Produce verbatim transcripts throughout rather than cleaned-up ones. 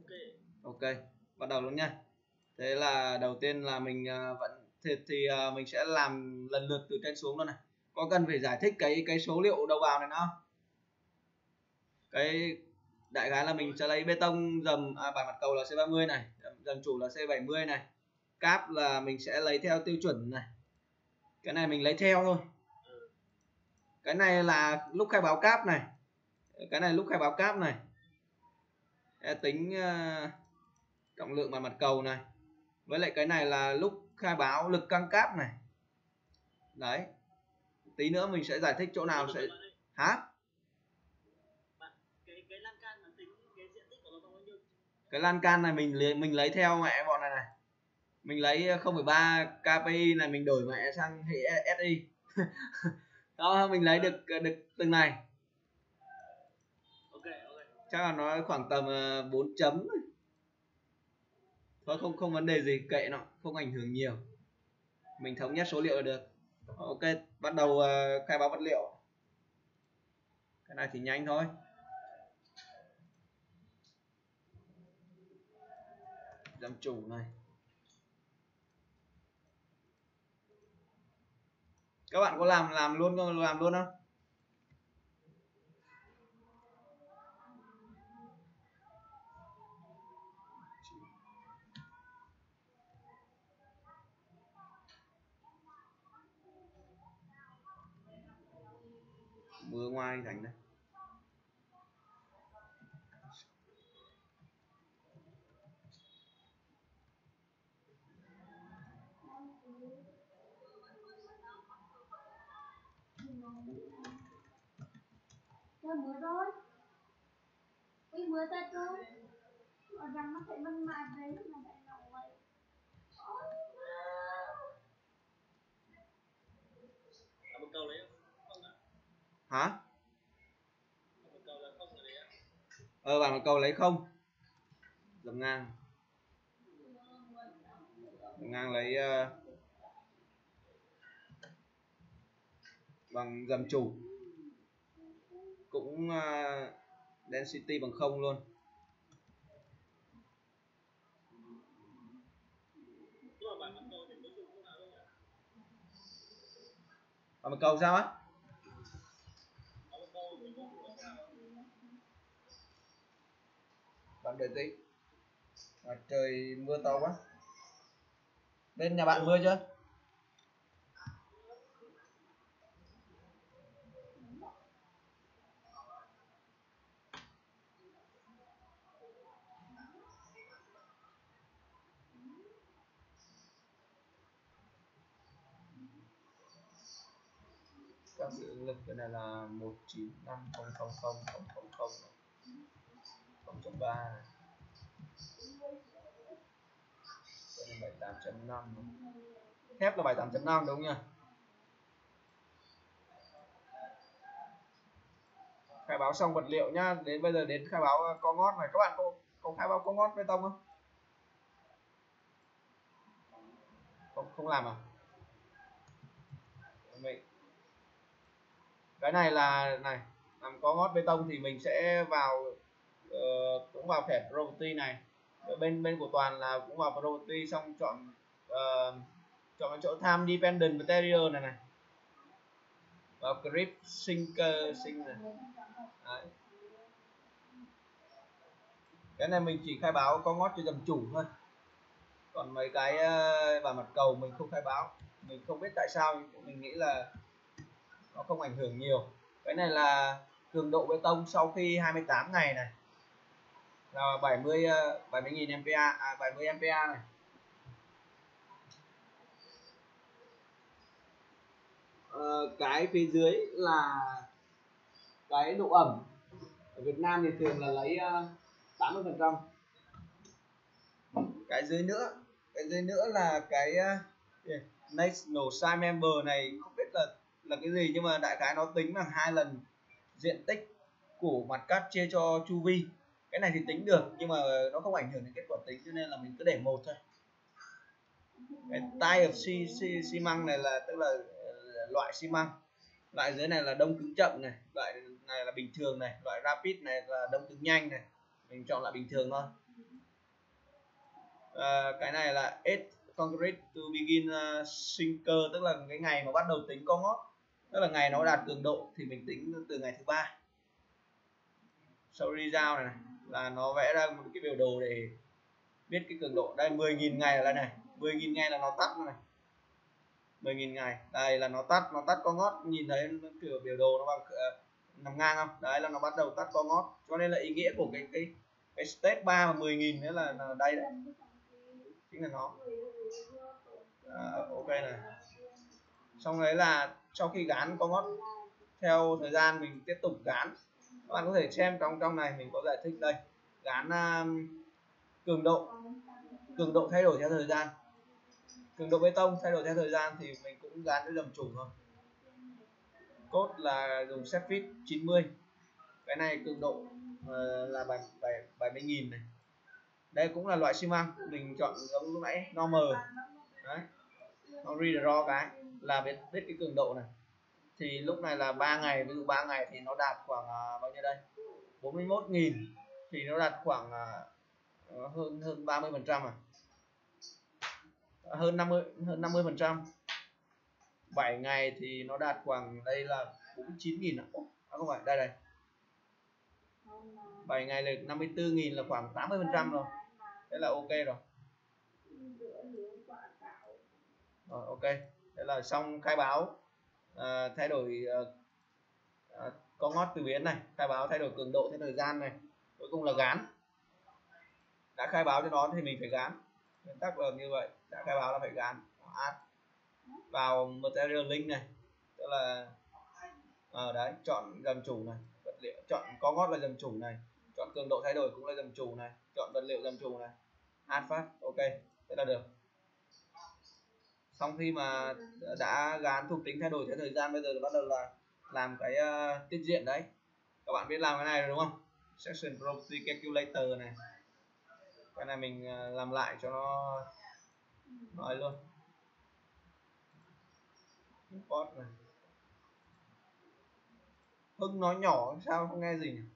Ok, bắt đầu luôn nha. Thế là đầu tiên là mình uh, vẫn thì, thì uh, mình sẽ làm lần lượt từ trên xuống luôn này. Có cần phải giải thích cái cái số liệu đầu vào này nữa không? Cái đại khái là mình sẽ lấy bê tông dầm à, bài mặt cầu là C ba mươi này, dầm chủ là C bảy mươi này, cáp là mình sẽ lấy theo tiêu chuẩn này, cái này mình lấy theo thôi. Cái này là lúc khai báo cáp này, cái này lúc khai báo cáp này, để tính uh, trọng lượng bài mặt cầu này, với lại cái này là lúc khai báo lực căng cáp này. Đấy, tí nữa mình sẽ giải thích chỗ nào sẽ hả? Cái lan can này mình lấy mình lấy theo mẹ bọn này này, mình lấy không phẩy ba K P I này, mình đổi mẹ sang hệ S I đó, mình lấy được được từng này. Chắc là nó khoảng tầm bốn chấm thôi, không không vấn đề gì, kệ nó, không ảnh hưởng nhiều, mình thống nhất số liệu là được. Ok, bắt đầu uh, khai báo vật liệu. Cái này thì nhanh thôi. Dầm chủ này, các bạn có làm làm luôn không, làm luôn không? Mưa ngoài thành đây. Trời mưa rồi. Ui mưa ta chú. Ở rằng nó phải vân mạc đấy mà lại nóng vậy. Ôi Hả? Ờ, bản mặt cầu lấy không. Dầm ngang. Dầm ngang lấy uh, bằng dầm chủ. Cũng uh, density bằng không luôn. Bản mặt cầu sao á? Bạn đợi tí. À, trời mưa to quá. Bên nhà bạn mưa chưa? Các sự lực cái này là một chín năm không không không không không không không chấm ba, bảy tám chấm năm, thép là bảy tám chấm năm đúng không nhỉ? Khai báo xong vật liệu nhá, đến bây giờ đến khai báo co ngót này. Các bạn có, có khai báo co ngót bê tông không? Không, không làm à? Mình cái này là này, làm co ngót bê tông thì mình sẽ vào uh, cũng vào thẻ property này, ở bên bên của Toàn là cũng vào property, xong chọn uh, chọn cái chỗ time dependent material này này, vào grip sinker sink này. Đấy. Cái này mình chỉ khai báo co ngót cho dầm chủ thôi, còn mấy cái uh, bản mặt cầu mình không khai báo, mình không biết tại sao, mình nghĩ là nó không ảnh hưởng nhiều. Cái này là cường độ bê tông sau khi hai mươi tám ngày này là bảy mươi bảy mươi nghìn ampere, à, bảy mươi ampere này. Ờ, cái phía dưới là cái độ ẩm. Ở Việt Nam thì thường là lấy uh, tám mươi phần trăm. Cái dưới nữa, cái dưới nữa là cái uh, National Site Member này, không biết là là cái gì, nhưng mà đại khái nó tính bằng hai lần diện tích của mặt cắt chia cho chu vi. Cái này thì tính được nhưng mà nó không ảnh hưởng đến kết quả tính, cho nên là mình cứ để một thôi. Cái type of xi, xi, xi măng này là tức là loại xi măng. Loại dưới này là đông cứng chậm này, loại này là bình thường này, loại rapid này là đông cứng nhanh này. Mình chọn lại bình thường thôi. À, cái này là eight concrete to begin uh, sinker, tức là cái ngày mà bắt đầu tính co ngót, tức là ngày nó đạt cường độ thì mình tính từ ngày thứ ba. Sau result này, này là nó vẽ ra một cái biểu đồ để biết cái cường độ. Đây mười nghìn ngày là đây này, mười nghìn ngày là nó tắt này, mười nghìn ngày đây là nó tắt, nó tắt co ngót, nhìn thấy kiểu biểu đồ nó bằng uh, nằm ngang không? Đấy là nó bắt đầu tắt co ngót, cho nên là ý nghĩa của cái cái cái stage ba mà mười nghìn nữa là, là đây đấy, chính là nó. À, ok này, xong đấy là sau khi gán co ngót theo thời gian mình tiếp tục gán. Các bạn có thể xem trong trong này mình có giải thích đây, gán uh, cường độ cường độ thay đổi theo thời gian, cường độ bê tông thay đổi theo thời gian thì mình cũng gán với dầm chủ thôi. Cốt là dùng Cefit chín mươi, cái này cường độ uh, là bảy mươi nghìn này. Đây cũng là loại xi măng, mình chọn giống lúc nãy normal đấy, nó redraw cái là biết biết cái cường độ này. Thì lúc này là ba ngày, ví dụ ba ngày thì nó đạt khoảng uh, bao nhiêu đây, bốn mươi mốt nghìn, thì nó đạt khoảng uh, hơn hơn ba mươi phần trăm, à hơn năm mươi hơn năm mươi phần trăm. bảy ngày thì nó đạt khoảng đây là bốn mươi chín nghìn, à không phải, đây đây bảy ngày là năm mươi tư nghìn, là khoảng tám mươi phần trăm rồi, thế là ok rồi. Rồi ok, thế là xong khai báo à, thay đổi à, co ngót từ biến này, khai báo thay đổi cường độ theo thời gian này, cuối cùng là gán. Đã khai báo cho nó thì mình phải gán, nguyên tắc là như vậy, đã khai báo là phải gán. Add vào material link này, tức là à, đấy, chọn dầm chủ này, vật liệu, chọn co ngót là dầm chủ này, chọn cường độ thay đổi cũng là dầm chủ này, chọn vật liệu dầm chủ này, add phát, ok, thế là được. Xong khi mà đã gán thuộc tính thay đổi theo thời gian, bây giờ bắt đầu là làm cái uh, tiết diện đấy. Các bạn biết làm cái này rồi đúng không? Section property calculator này, cái này mình uh, làm lại cho nó nói luôn. Import này. Hưng nói nhỏ sao không nghe gì nhỉ?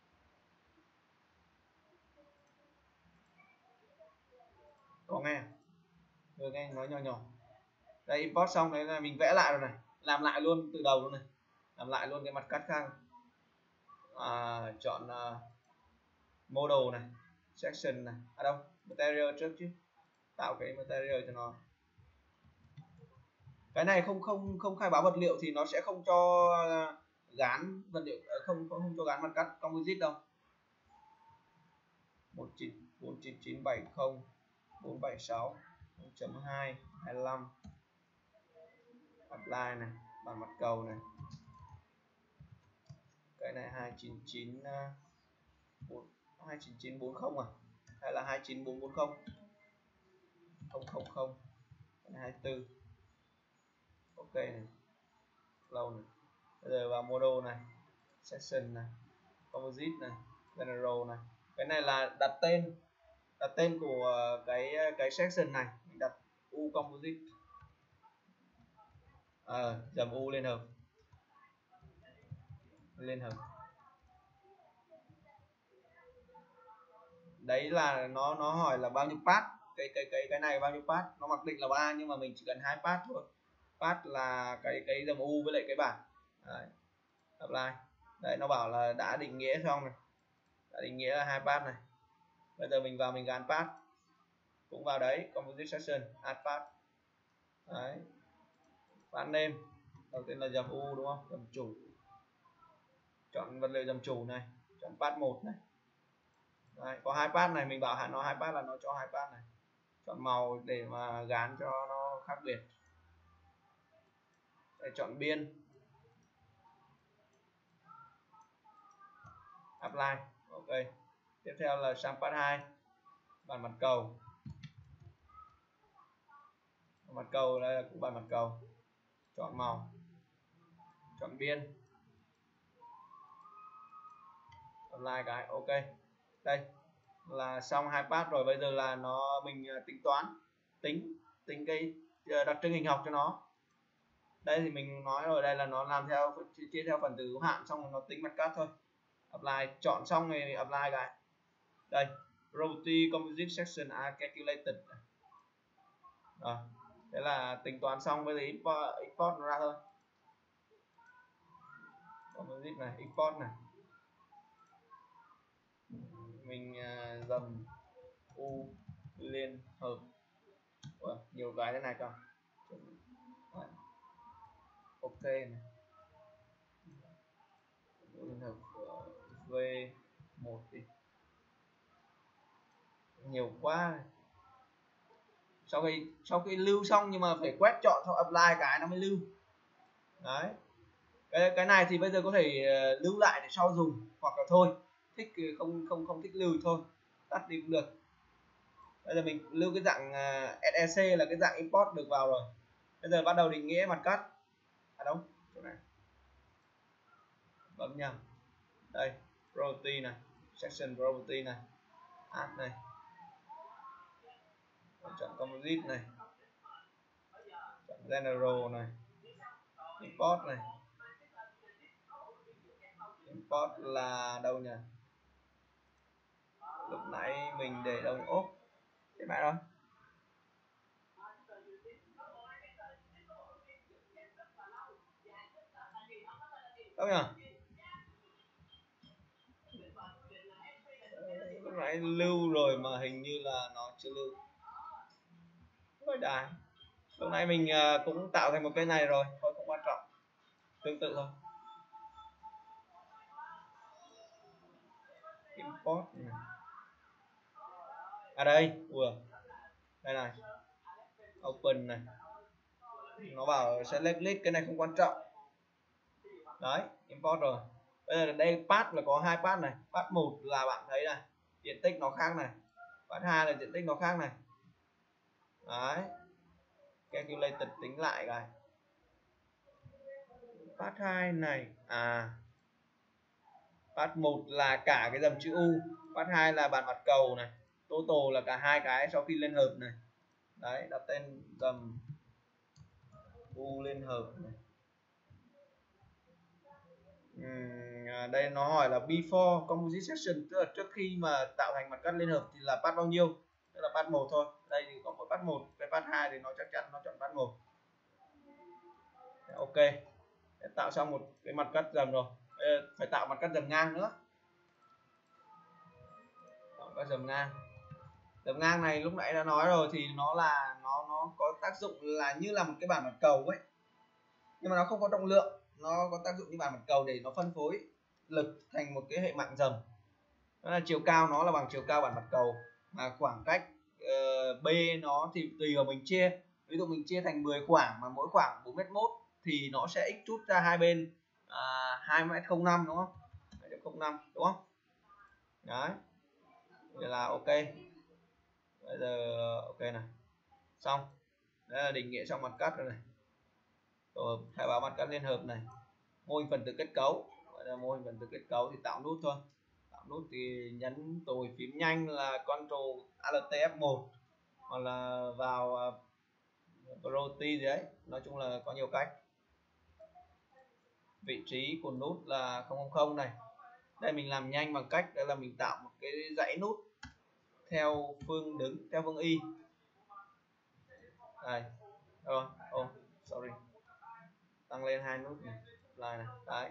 Có nghe, vừa nghe nói nhỏ nhỏ. Đây import xong đấy là mình vẽ lại rồi này, làm lại luôn từ đầu luôn này, làm lại luôn cái mặt cắt khác. À, chọn uh, model này, section này, à đâu, material trước chứ, tạo cái material cho nó. Cái này không không không khai báo vật liệu thì nó sẽ không cho gán vật liệu, không không, không cho gán mặt cắt composite đâu. một chín bốn chín chín bảy không bốn bảy sáu chấm hai hai lăm, apply này, bản mặt cầu này, cái này hai chín chín hai chín chín bốn không à, hay là hai chín bốn bốn không không không không hai tư, ok này, lâu này. Bây giờ vào model này, section này, composite này, general này, cái này là đặt tên, đặt tên của cái cái section này, mình đặt u composite, à, dầm u lên hợp, lên hợp. Đấy là nó nó hỏi là bao nhiêu part, cái cái cái cái này bao nhiêu part, nó mặc định là ba nhưng mà mình chỉ cần hai part thôi. Part là cái cái dầm u với lại cái bảng. Đấy, apply. Đấy, nó bảo là đã định nghĩa xong này, đã định nghĩa là hai part này. Bây giờ mình vào mình gắn part, cũng vào đấy, composite section, add part. Đấy, part name đầu tiên là dầm u đúng không, dầm chủ, chọn vật liệu dầm chủ này, chọn part một này. Đấy, có hai part này, mình bảo hạn nó hai part là nó cho hai part này. Chọn màu để mà gán cho nó khác biệt. Để chọn biên, apply, ok. Tiếp theo là sang part hai, bản mặt cầu. Mặt cầu đây là cũng bản mặt cầu, chọn màu, chọn biên, apply cái, ok. Đây là xong hai part rồi. Bây giờ là nó mình tính toán, tính tính cái đặc trưng hình học cho nó. Đây thì mình nói rồi, đây là nó làm theo chia theo phần tử hữu hạn, xong rồi nó tính mặt cắt thôi. Apply, chọn xong thì apply cái đây, Property composite section are calculated. Rồi, thế là tính toán xong, bây giờ import, import nó ra thôi. Composite này, import này, mình uh, dầm u liên hợp. Ủa, nhiều cái thế này cơ. Ok này, liên hợp v một đi, nhiều quá này. Sau khi sau khi lưu xong nhưng mà phải quét chọn xong apply cái nó mới lưu. Đấy, cái cái này thì bây giờ có thể lưu lại để sau dùng, hoặc là thôi thích không không không thích lưu thôi tắt đi cũng được. Bây giờ mình lưu cái dạng ét e xê là cái dạng import được vào rồi. Bây giờ bắt đầu định nghĩa mặt cắt. À đúng, chỗ này bấm nhầm, đây property này, section property này, add này, chọn composite này, chọn general này, import này. Import là đâu nhỉ? Lúc nãy mình để đồng ốp thế bạn đâu? Đâu nhỉ? Lúc nãy lưu rồi mà hình như là nó chưa lưu. Rồi đài. Lúc nãy mình cũng tạo thành một cái này rồi, thôi không quan trọng. Tương tự thôi. Import này. À đây, vừa. Đây này. Open này. Nó bảo select list, cái này không quan trọng. Đấy, import rồi. Bây giờ đây path là có hai path này. Path một là bạn thấy này, diện tích nó khác này. Path hai là diện tích nó khác này. Đấy. Calculated tính lại cái. Path hai này, à path một là cả cái dầm chữ U, path hai là bàn mặt cầu này, total là cả hai cái sau khi liên hợp này. Đấy, đặt tên dầm U liên hợp này. Uhm, đây nó hỏi là before composite section, tức là trước khi mà tạo thành mặt cắt liên hợp thì là path bao nhiêu, tức là path một thôi. Đây thì có mỗi path một, cái path hai thì nó chắc chắn nó chọn path một. Ok, để tạo xong một cái mặt cắt dầm rồi. Ê, phải tạo mặt cắt dầm ngang nữa. Tạo mặt cắt dầm ngang. Dầm ngang này lúc nãy đã nói rồi thì nó là nó nó có tác dụng là như là một cái bảng mặt cầu ấy, nhưng mà nó không có trọng lượng, nó có tác dụng như bảng mặt cầu để nó phân phối lực thành một cái hệ mạng dầm. Đó là chiều cao nó là bằng chiều cao bảng mặt cầu, mà khoảng cách uh, B nó thì tùy vào mình chia. Ví dụ mình chia thành mười khoảng mà mỗi khoảng bốn mét mốt thì nó sẽ x chút ra hai bên à, hai mét không năm, đúng không? hai mét không năm, đúng không? Đấy. Vậy là ok. Bây giờ ok này. Xong. Đây là định nghĩa xong mặt cắt rồi này. Tổ hợp khai báo mặt cắt liên hợp này. Mô hình phần tử kết cấu. Gọi là mô hình phần tử kết cấu thì tạo nút thôi. Tạo nút thì nhấn tồi phím nhanh là Ctrl Alt F một, hoặc là vào property gì đấy. Nói chung là có nhiều cách. Vị trí của nút là không không không này. Đây mình làm nhanh bằng cách đây là mình tạo một cái dãy nút theo phương đứng, theo phương y. Đây. Rồi, oh, sorry. Tăng lên hai nút này, lại này, đấy.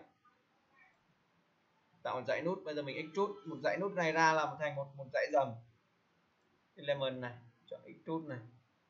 Tạo một dãy nút, bây giờ mình extrude một dãy nút này ra làm thành một một dãy dầm. Element này, chọn extrude này.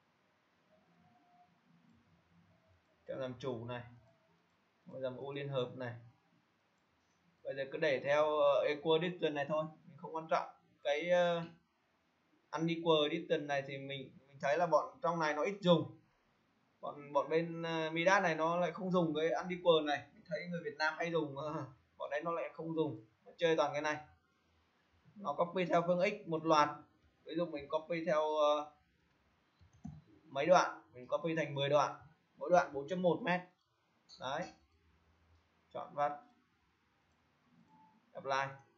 Chọn làm chủ này. Một dầm U liên hợp này. Bây giờ cứ để theo equal distance này thôi, mình không quan trọng. Cái uh, unequal distance này thì mình mình thấy là bọn trong này nó ít dùng. Bọn bọn bên uh, Midas này nó lại không dùng cái unequal này. Mình thấy người Việt Nam hay dùng, uh, bọn đấy nó lại không dùng, nó chơi toàn cái này. Nó copy theo phương x một loạt. Ví dụ mình copy theo uh, mấy đoạn, mình copy thành mười đoạn, mỗi đoạn bốn chấm một mét. Đấy. Chọn vắt. Apply.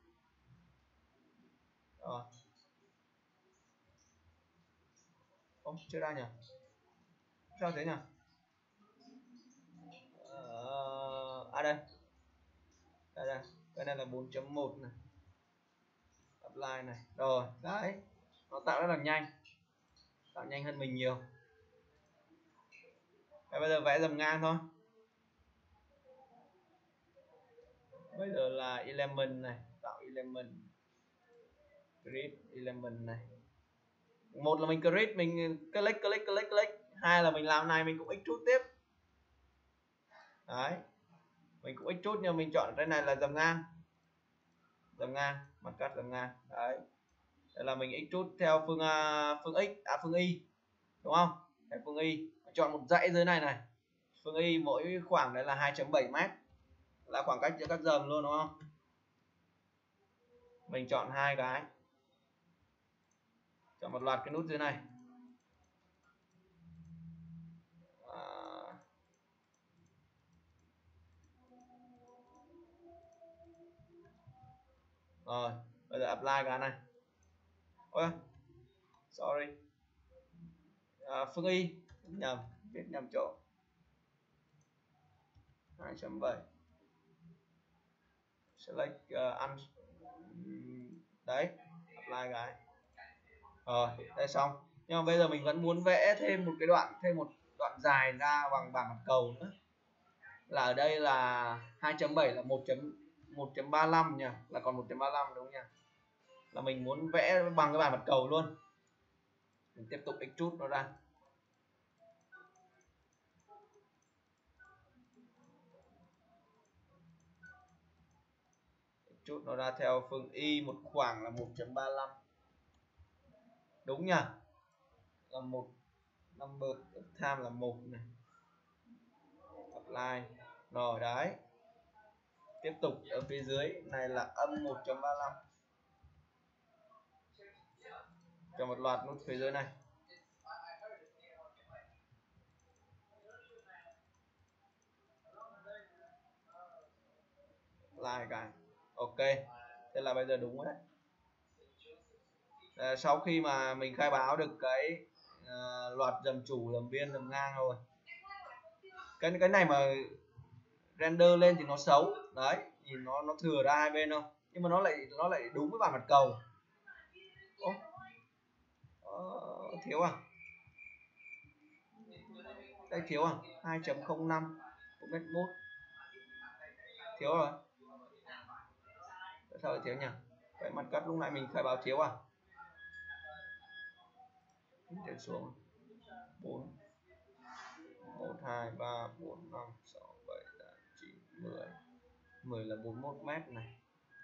Rồi. Ồ, chưa ra nhỉ? Sao thế nhỉ? Ờ, à đây. Đây đây. Cái này là bốn chấm một này. apply này. Rồi đấy, nó tạo rất là nhanh, tạo nhanh hơn mình nhiều. Thế bây giờ vẽ dầm ngang thôi. Bây giờ là element này, tạo element, create element này. Một là mình create, mình click click click click. Hai là mình làm này mình cũng extrude tiếp. Đấy, mình cũng extrude nhưng mình chọn cái này là dầm ngang, dầm ngang, mặt cắt dầm ngang. Đấy, đây là mình extrude theo phương uh, phương x, à phương y, đúng không? Theo phương y, chọn một dãy dưới này này. Phương y mỗi khoảng đấy là hai chấm bảy mét, là khoảng cách giữa các dầm luôn, đúng không? Mình chọn hai cái, chọn một loạt cái nút dưới này. À, rồi bây giờ apply cái này. Ôi, sorry, à, phương y nhầm, viết nhầm chỗ, hai chấm bảy, select uh, ăn đấy, apply cái. Rồi đây xong. Nhưng mà bây giờ mình vẫn muốn vẽ thêm một cái đoạn, thêm một đoạn dài ra bằng bảng mặt cầu nữa. Là ở đây là hai chấm bảy là một chấm ba lăm nhỉ, là còn một chấm ba lăm đúng không nhỉ? Là mình muốn vẽ bằng cái bảng mặt cầu luôn. Mình tiếp tục extrude nó ra. Extrude nó ra theo phương y, một khoảng là một chấm ba lăm. Đúng nhỉ? Là một number of time là một này. Apply. Rồi đấy. Tiếp tục ở phía dưới này là âm một chấm ba lăm. Cho một loạt nút phía dưới này. Lại cái. Ok. Thế là bây giờ đúng rồi đấy. À, sau khi mà mình khai báo được cái uh, loạt dầm chủ, dầm biên, dầm ngang rồi, cái cái này mà render lên thì nó xấu đấy, nhìn nó nó thừa ra hai bên không, nhưng mà nó lại nó lại đúng với bản mặt cầu. Ô, ờ, thiếu à, đây thiếu à, hai chấm không năm mét vuông, thiếu rồi. Tại sao lại thiếu nhỉ? Cái mặt cắt lúc nãy mình khai báo thiếu à? Chuyển xuống bốn, một, hai, ba, bốn, năm, sáu, bảy, tám, chín, mười. mười là bốn mươi mốt mét này.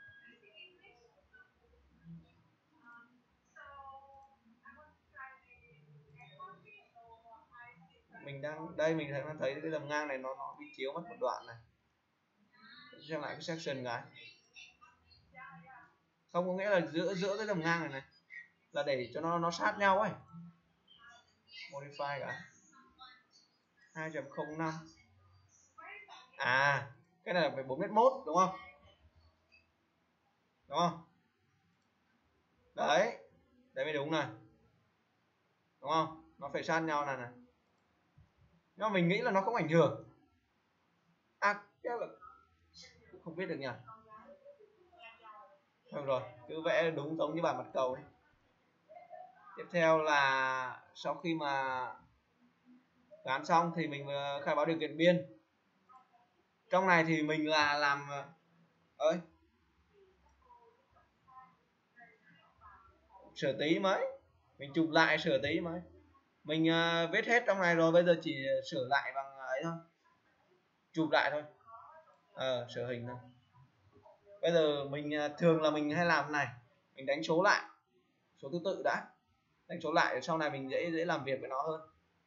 Mình đang đây, mình đang thấy cái dầm ngang này nó nó bị thiếu mất một đoạn này. Xem lại cái section cái. Không, có nghĩa là giữa giữa cái dầm ngang này này là để cho nó nó sát nhau ấy. Modify cả hai chấm không năm. À, cái này là phải bốn mét mốt đúng không? Đúng không? Đấy. Đấy mới đúng này. Đúng không? Nó phải sát nhau này này. Nhưng mà mình nghĩ là nó không ảnh hưởng. À, là không biết được nhỉ. Được rồi, cứ vẽ đúng giống như bản mặt cầu ấy. Tiếp theo là sau khi mà gắn xong thì mình khai báo điều kiện biên. Trong này thì mình là làm ơi sửa tí mấy, mình chụp lại sửa tí mấy, mình uh, viết hết trong này rồi, bây giờ chỉ sửa lại bằng ấy thôi, chụp lại thôi, ờ, sửa hình thôi. Bây giờ mình uh, thường là mình hay làm này, mình đánh số lại số thứ tự đã, đánh số lại sau này mình dễ dễ làm việc với nó hơn.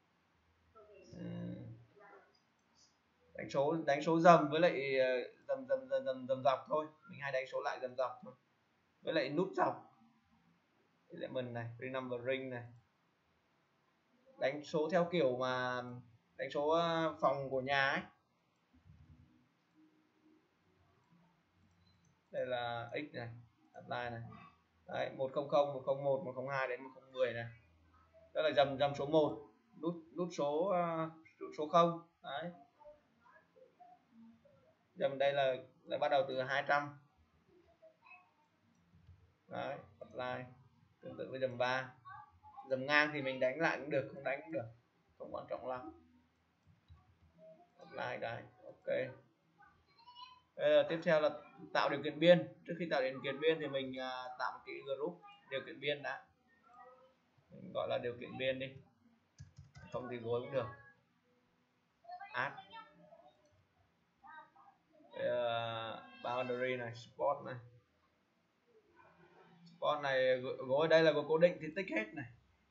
Đánh số đánh số dầm với lại dầm dầm dầm dầm, dầm dọc thôi, mình hay đánh số lại dầm dọc thôi, với lại nút dọc element này, renumbering này, đánh số theo kiểu mà đánh số phòng của nhà ấy. Đây là x này, apply này, đấy, một không không, một không một, một không hai đến một không một không này, đó là dầm dầm số một, nút nút số uh, số không đấy, dầm đây là là bắt đầu từ hai trăm đấy, apply. Tương tự với dầm ba. Dầm ngang thì mình đánh lại cũng được, không đánh cũng được, không quan trọng lắm. Apply cái ok. Bây tiếp theo là tạo điều kiện biên. Trước khi tạo điều kiện biên thì mình uh, tạo một cái group điều kiện biên đã, mình gọi là điều kiện biên đi, không thì gối cũng được. Add uh, boundary này, spot này, spot này gối đây là gối cố định thì tích hết này,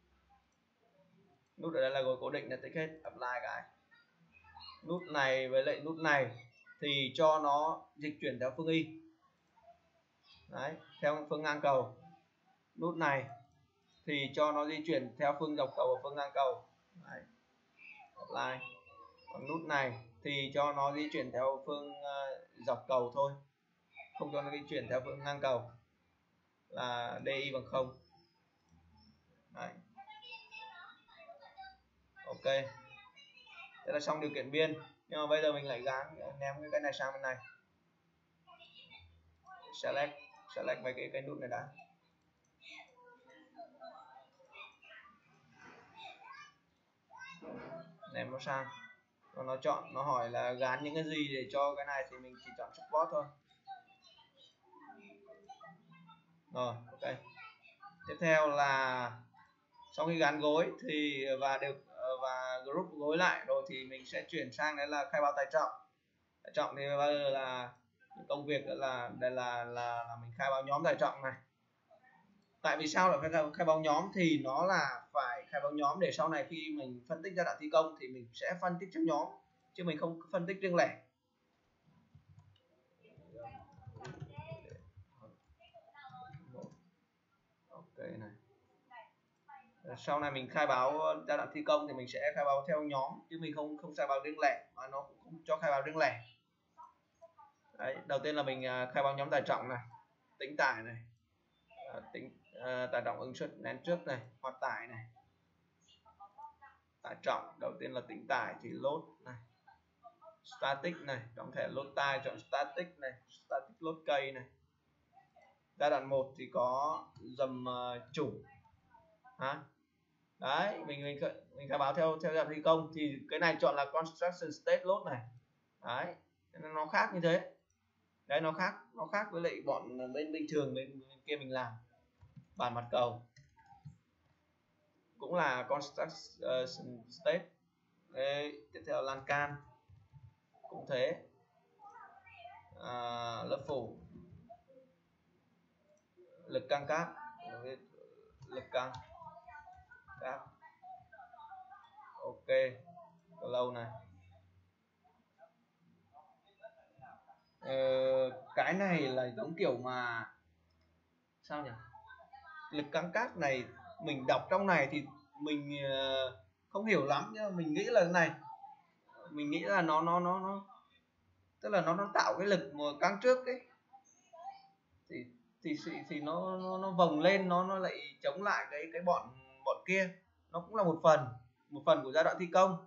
nút ở đây là gối cố định là tích hết. Apply cái nút này với lại nút này thì cho nó dịch chuyển theo phương y. Đấy, theo phương ngang cầu. Nút này thì cho nó di chuyển theo phương dọc cầu và phương ngang cầu. Đấy. Apply. Còn nút này thì cho nó di chuyển theo phương uh, dọc cầu thôi, không cho nó di chuyển theo phương ngang cầu, là đi bằng không. Đấy. Ok, thế là xong điều kiện biên. Nhưng mà bây giờ mình lại gán ném cái cái này sang bên này. Select select mấy cái cái nút này đã. Ném nó sang. Rồi nó chọn, nó hỏi là gán những cái gì để cho cái này thì mình chỉ chọn support thôi. Rồi, ok. Tiếp theo là sau khi gắn gối thì và đều và group gối lại rồi thì mình sẽ chuyển sang đấy là khai báo tải trọng. Tải trọng thì bây giờ là công việc là đây là, là là mình khai báo nhóm tải trọng này. Tại vì sao lại phải khai báo nhóm thì nó là phải khai báo nhóm để sau này khi mình phân tích giai đoạn thi công thì mình sẽ phân tích trong nhóm chứ mình không phân tích riêng lẻ. Ok này. Sau này mình khai báo giai đoạn thi công thì mình sẽ khai báo theo nhóm chứ mình không không khai báo riêng lẻ, mà nó cũng không cho khai báo riêng lẻ. Đấy, đầu tiên là mình khai báo nhóm tải trọng này, tính tải này, tính uh, tải trọng ứng suất nén trước này, hoạt tải này, tải trọng. Đầu tiên là tính tải thì load này, static này, trong thẻ load tải chọn static này, static load cây này. Giai đoạn một thì có dầm uh, chủ hả. Đấy, mình mình mình khai báo theo theo dạng thi công thì cái này chọn là construction state load này. Đấy, nó khác như thế. Đấy, nó khác nó khác với lại bọn bên bình thường bên, bên kia mình làm. Bàn mặt cầu cũng là construction state. Đấy, tiếp theo lan can cũng thế. À, lớp phủ, lực căng cáp, lực căng cáp. Ok, lâu này. Ờ, cái này là giống kiểu mà sao nhỉ, lực căng cáp này mình đọc trong này thì mình uh, không hiểu lắm, nhưng mà mình nghĩ là cái này mình nghĩ là nó nó nó nó tức là nó nó tạo cái lực mà căng trước ấy thì thì thì, thì nó, nó nó vòng lên, nó nó lại chống lại cái cái bọn bọn kia, nó cũng là một phần một phần của giai đoạn thi công.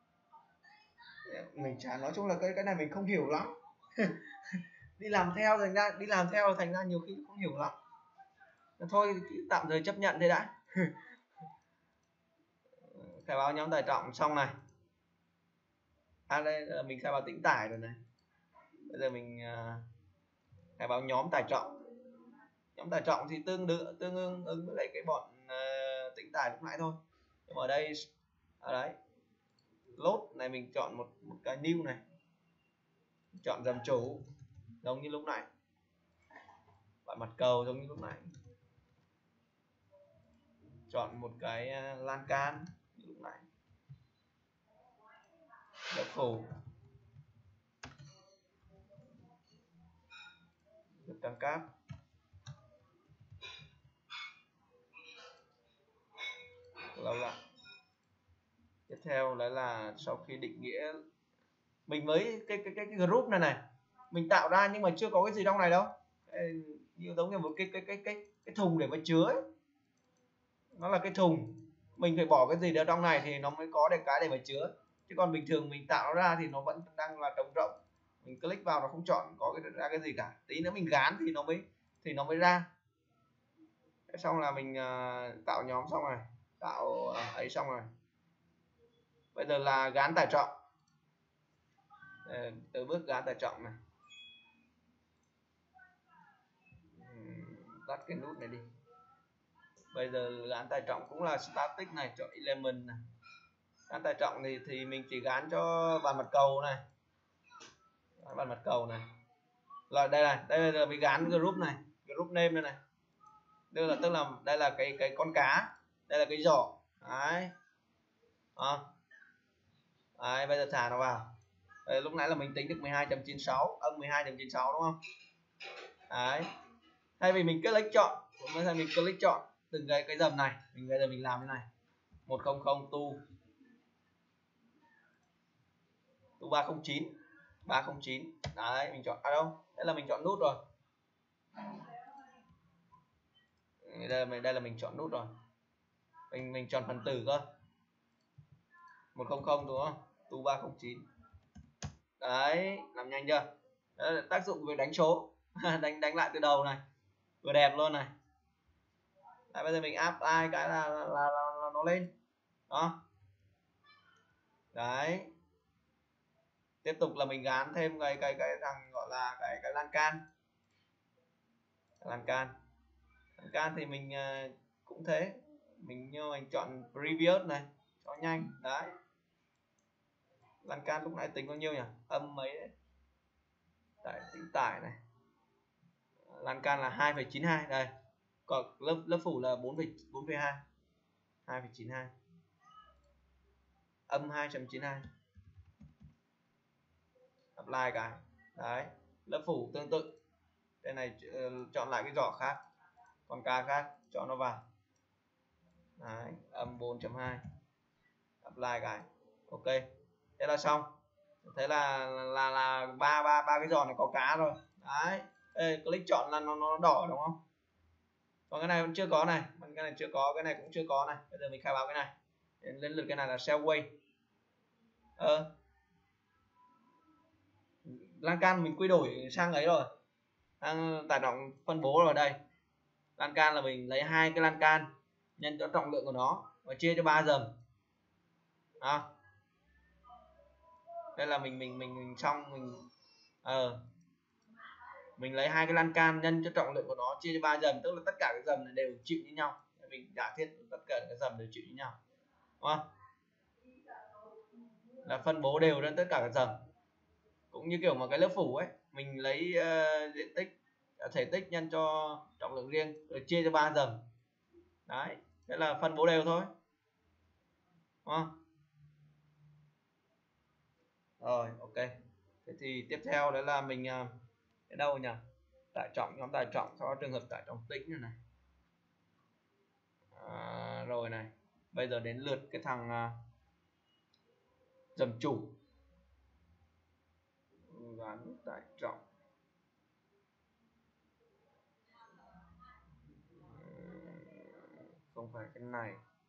Mình chả, nói chung là cái cái này mình không hiểu lắm. đi làm theo thành ra đi làm theo thành ra nhiều khi không hiểu lắm, thôi tạm thời chấp nhận thế đã. Khai báo nhóm tải trọng xong này. À đây mình khai báo tính tải rồi này. Bây giờ mình uh, khai báo nhóm tải trọng. Nhóm tải trọng thì tương tự tương ứng, ứng với lại cái bọn uh, tính tải lúc nãy thôi. Nhưng mà ở đây ở đấy load này mình chọn một một cái new này, chọn dầm chủ giống như lúc nãy, bạn mặt cầu giống như lúc nãy, chọn một cái uh, lan can như lúc nãy, lớp phủ, lực căng cáp. Lâu lại. Tiếp theo đấy là sau khi định nghĩa mình với cái cái cái, cái group này này mình tạo ra nhưng mà chưa có cái gì trong này đâu, như giống như một cái cái cái cái cái thùng để mà chứa ấy. Nó là cái thùng, mình phải bỏ cái gì ở trong này thì nó mới có được cái để mà chứa, chứ còn bình thường mình tạo ra thì nó vẫn đang là trống rỗng, mình click vào nó không chọn có cái ra cái gì cả, tí nữa mình gán thì nó mới thì nó mới ra. Xong là mình uh, tạo nhóm xong rồi, tạo uh, ấy xong rồi. Bây giờ là gán tải trọng. Để, từ bước gán tải trọng này. Tắt cái nút này đi. Bây giờ gán tải trọng cũng là static này, chọn element này. Gán tải trọng thì thì mình chỉ gán cho bàn mặt cầu này, bàn mặt cầu này. Rồi đây này, đây là mình gán group này, group name đây này. Đây là tức là đây là cái cái con cá, đây là cái giỏ. Đấy. À. Đấy, bây giờ thả nó vào. Đấy, lúc nãy là mình tính được mười hai chấm chín sáu, âm mười hai chấm chín sáu đúng không? Đấy. Thay vì mình click chọn, bây giờ mình click chọn từng cái cái dầm này, mình bây giờ mình làm thế này. một không không tu tu ba không chín, ba không chín. Đấy, mình chọn ở à đâu? Đây là mình chọn nút rồi. Đây là, đây là mình chọn nút rồi. Mình mình chọn phần tử cơ. một không không đúng không? Tu ba không chín. Đấy, làm nhanh chưa? Đấy, tác dụng về đánh số. đánh đánh lại từ đầu này. Vừa đẹp luôn này. Đấy, bây giờ mình áp ai cái là, là, là, là nó lên. Đó. Đấy. Tiếp tục là mình gán thêm cái cái cái thằng gọi là cái cái lan can. Lan can. Lan can thì mình uh, cũng thế. Mình như mình chọn previous này, cho nhanh. Đấy. Lan can lúc nãy tính bao nhiêu nhỉ? Âm mấy đấy. Tại tính tải này. Lan can là hai phẩy chín hai đây. Còn lớp lớp phủ là bốn phẩy hai. hai phẩy chín hai. Âm hai chấm chín hai. Apply cái. Đấy, lớp phủ tương tự. Đây này uh, chọn lại cái giỏ khác. Con cá khác cho nó vào. Đấy, âm bốn chấm hai. Apply cái. Ok. Thế là xong. Thế là là là ba ba ba cái giỏ này có cá rồi. Đấy. Ê, click chọn là nó nó đỏ đúng không? Còn cái này vẫn chưa có này, cái này chưa có, cái này cũng chưa có này. Bây giờ mình khai báo cái này. Đến lượt cái này là sell way. Ờ. Lan can mình quy đổi sang ấy rồi. Đang tải trọng phân bố rồi đây. Lan can là mình lấy hai cái lan can nhân cho trọng lượng của nó và chia cho ba dầm. Đó. Đây là mình mình mình, mình xong mình ờ mình lấy hai cái lan can nhân cho trọng lượng của nó chia cho ba dầm, tức là tất cả các dầm này đều chịu như nhau. Mình giả thiết tất cả các dầm đều chịu như nhau. Đúng không? Là phân bố đều lên tất cả các dầm. Cũng như kiểu mà cái lớp phủ ấy, mình lấy uh, diện tích thể tích nhân cho trọng lượng riêng rồi chia cho ba dầm. Đấy, thế là phân bố đều thôi. Đúng không? Rồi, ok. Thế thì tiếp theo đó là mình uh, cái đâu nhỉ? Tải trọng, nhóm tải trọng, sau đó trường hợp tải trọng tĩnh này này. À, rồi này. Bây giờ đến lượt cái thằng uh, dầm chủ. Gắn tải trọng. Không phải cái này.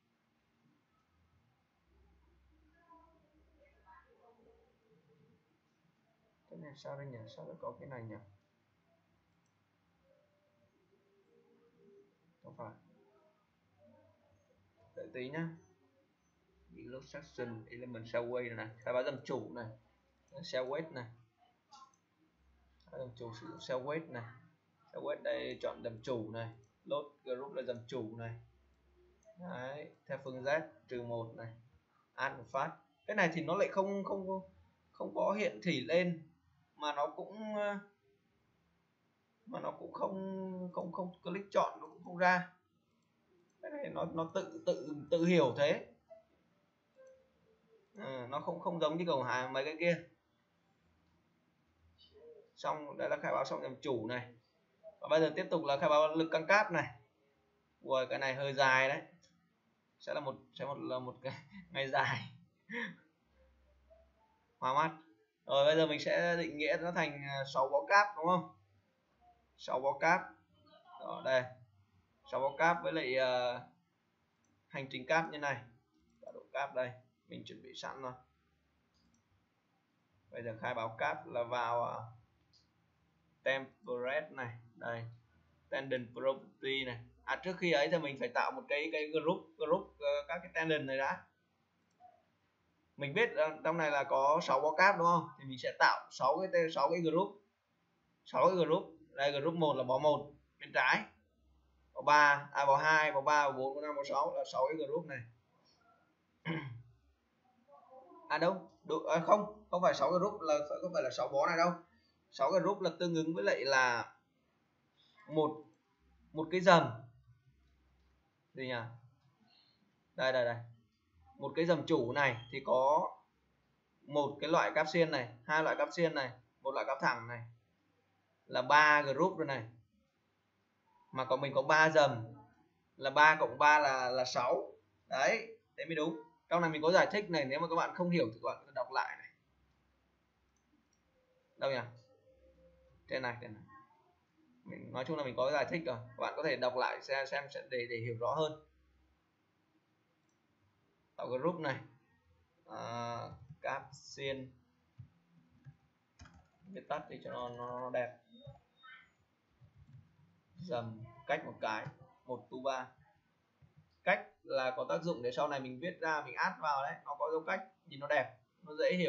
Cái này sao đây nhỉ? Sao lại có cái này nhỉ? Không phải. Đợi tí nhá. Illustration element cell weight này, khai báo dầm chủ này, cell weight này, dầm chủ sử dụng cell weight này, cell weight đây chọn dầm chủ này, load group là dầm chủ này. Đấy, theo phương Z trừ một này, add một phát. Cái này thì nó lại không không không có hiện thị lên, mà nó cũng mà nó cũng không không không click chọn nó cũng không ra. Cái này nó nó tự tự tự hiểu thế. Ừ, nó không không giống như kiểu hai mấy cái kia. Xong đây là khai báo xong dầm chủ này, và bây giờ tiếp tục là khai báo lực căng cáp này. Ui, cái này hơi dài đấy, sẽ là một sẽ một là một cái ngày dài. Hoa mắt. Rồi bây giờ mình sẽ định nghĩa nó thành sáu bó cáp đúng không? sáu bó cáp. Đó đây. sáu bó cáp với lại uh, hành trình cáp như này. Tọa độ cáp đây, mình chuẩn bị sẵn rồi. Bây giờ khai báo cáp là vào uh, template này, đây. Tendon property này, à trước khi ấy thì mình phải tạo một cái cái group group uh, các cái tendon này đã. Mình biết uh, trong này là có sáu báo cáp đúng không, thì mình sẽ tạo sáu cái sáu cái group sáu cái group. Đây group một là báo một bên trái, báo ba à báo hai, báo ba, báo bốn, báo năm, báo sáu là sáu cái group này. À đâu, đủ, à không, không phải sáu cái group là không phải là sáu bó này đâu. sáu cái group là tương ứng với lại là một một cái dầm gì nhỉ? Đây đây đây. Một cái dầm chủ này thì có một cái loại cáp xiên này, hai loại cáp xiên này, một loại cáp thẳng này, là ba group rồi này. Mà có mình có ba dầm là ba cộng ba là là sáu. Đấy, thế mới đúng. Trong này mình có giải thích này, nếu mà các bạn không hiểu thì các bạn đọc lại này. Đâu nhỉ? Trên này, trên này. Mình nói chung là mình có giải thích rồi, các bạn có thể đọc lại xem xem để để hiểu rõ hơn. Tạo group này, à, cáp xiên, viết tắt đi cho nó, nó đẹp. Dầm cách một cái, một tu ba. Cách là có tác dụng để sau này mình viết ra, mình add vào đấy, nó có dấu cách, nhìn nó đẹp, nó dễ hiểu.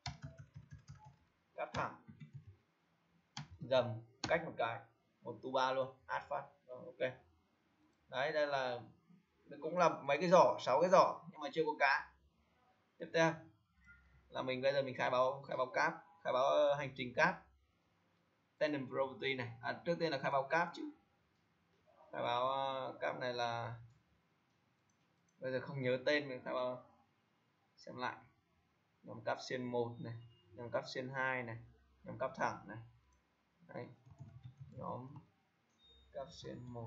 Cáp thẳng, dầm cách một cái, một tu ba luôn, add phát. Rồi, ok. Đấy, đây là cũng là mấy cái giỏ, sáu cái giỏ nhưng mà chưa có cá. Tiếp theo là mình bây giờ mình khai báo khai báo cáp, khai báo hành trình cáp, tendon property này. À, trước tiên là khai báo cáp chứ. Khai báo cáp này là bây giờ không nhớ tên, mình khai báo xem lại. Nhóm cáp xiên một này, nhóm cáp xiên hai này, nhóm cáp thẳng này. Đấy. Nhóm cáp xiên một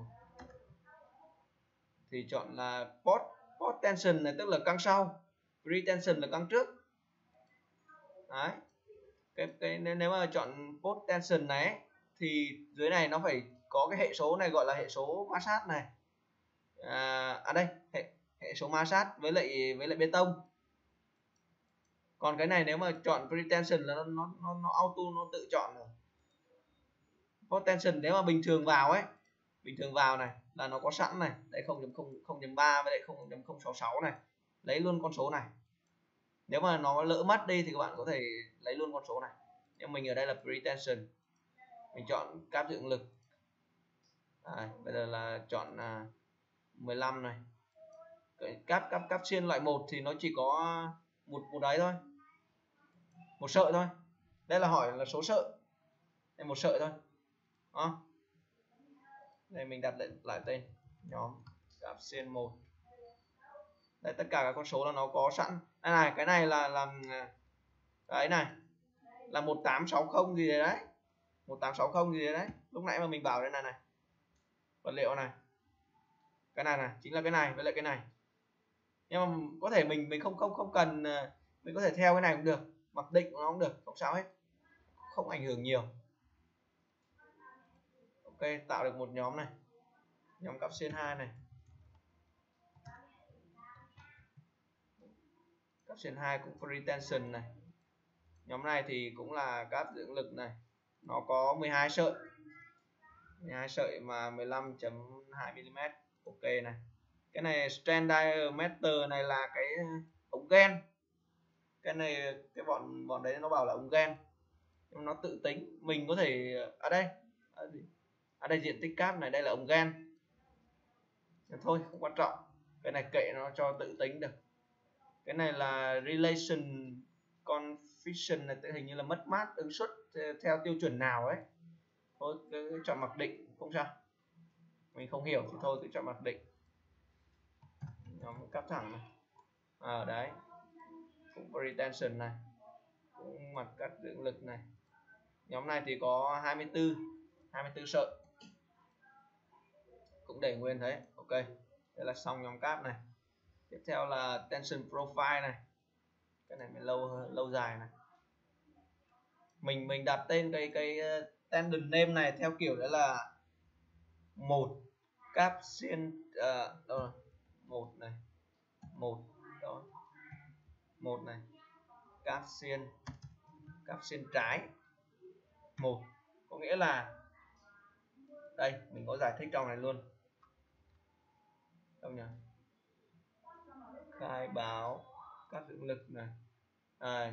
thì chọn là post post tension này, tức là căng sau, pre-tension là căng trước. Đấy. Cái, cái nếu mà chọn post tension này thì dưới này nó phải có cái hệ số này gọi là hệ số ma sát này. À, à đây, hệ hệ số ma sát với lại với lại bê tông. Còn cái này nếu mà chọn pre-tension là nó nó nó, nó auto, nó tự chọn rồi. Post tension nếu mà bình thường vào ấy, bình thường vào này là nó có sẵn này, đây không chấm ba với lại không chấm không sáu sáu này, lấy luôn con số này. Nếu mà nó lỡ mất đi thì các bạn có thể lấy luôn con số này. Nhưng mình ở đây là pre-tension, mình chọn cáp dưỡng lực. À, bây giờ là chọn à, mười lăm này. Cái cáp cáp cáp xiên loại một thì nó chỉ có một một đấy thôi, một sợi thôi. Đây là hỏi là số sợi, đây một sợi thôi. Đó. Đây mình đặt lại, lại tên nhóm cáp xiên một. Đây tất cả các con số là nó có sẵn. Đây này, cái này là làm cái này là một tám sáu không gì đấy, một tám sáu không gì đấy. Lúc nãy mà mình bảo đây này này, vật liệu này, cái này này chính là cái này với lại cái này. Nhưng mà có thể mình mình không không không cần, mình có thể theo cái này cũng được, mặc định của nó cũng được, không sao hết, không ảnh hưởng nhiều. Ok, tạo được một nhóm này, nhóm cáp xiên hai này, cáp xiên hai cũng pre-tension này. Nhóm này thì cũng là cáp dưỡng lực này, nó có mười hai sợi, mười hai sợi mà mười lăm chấm hai mi li mét. Ok này. Cái này strand diameter này là cái ống gen. Cái này cái bọn bọn đấy nó bảo là ống gen, nhưng nó tự tính. Mình có thể ở đây ở đây diện tích cáp này, đây là ống gen thôi, không quan trọng. Cái này kệ nó cho tự tính được. Cái này là relation coefficient này, hình như là mất mát ứng suất theo tiêu chuẩn nào ấy. Thôi cứ chọn mặc định không sao, mình không hiểu thì thôi cứ chọn mặc định. Nhóm cáp thẳng này, ở à, đấy cũng pre-tension này, cũng mặt cắt dưỡng lực này. Nhóm này thì có hai mươi tư hai mươi tư sợi, cũng để nguyên thế. Ok, đây là xong nhóm cáp này. Tiếp theo là tension profile này, cái này mới lâu lâu dài này. Mình mình đặt tên cái cái tendon name này theo kiểu đó là một cáp xiên uh, đâu rồi? một này, một đó, một này, cáp xiên cáp xiên trái một, có nghĩa là đây mình có giải thích trong này luôn. không nhỉ, khai báo các dưỡng lực này. Đây.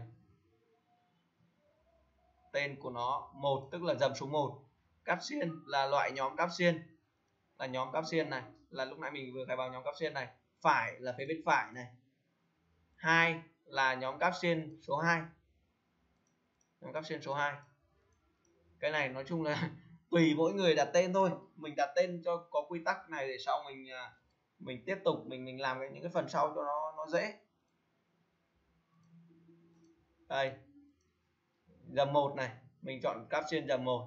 Tên của nó một tức là dầm số một. Cáp xiên là loại nhóm cáp xiên, là nhóm cáp xiên này, là lúc nãy mình vừa khai báo nhóm cáp xiên này. Phải là phía bên phải này. Hai là nhóm cáp xiên số hai, nhóm cáp xiên số hai. Cái này nói chung là tùy mỗi người đặt tên thôi, mình đặt tên cho có quy tắc này để sau mình mình tiếp tục mình mình làm những cái phần sau cho nó nó dễ. Đây, dầm một này, mình chọn cáp xiên dầm một.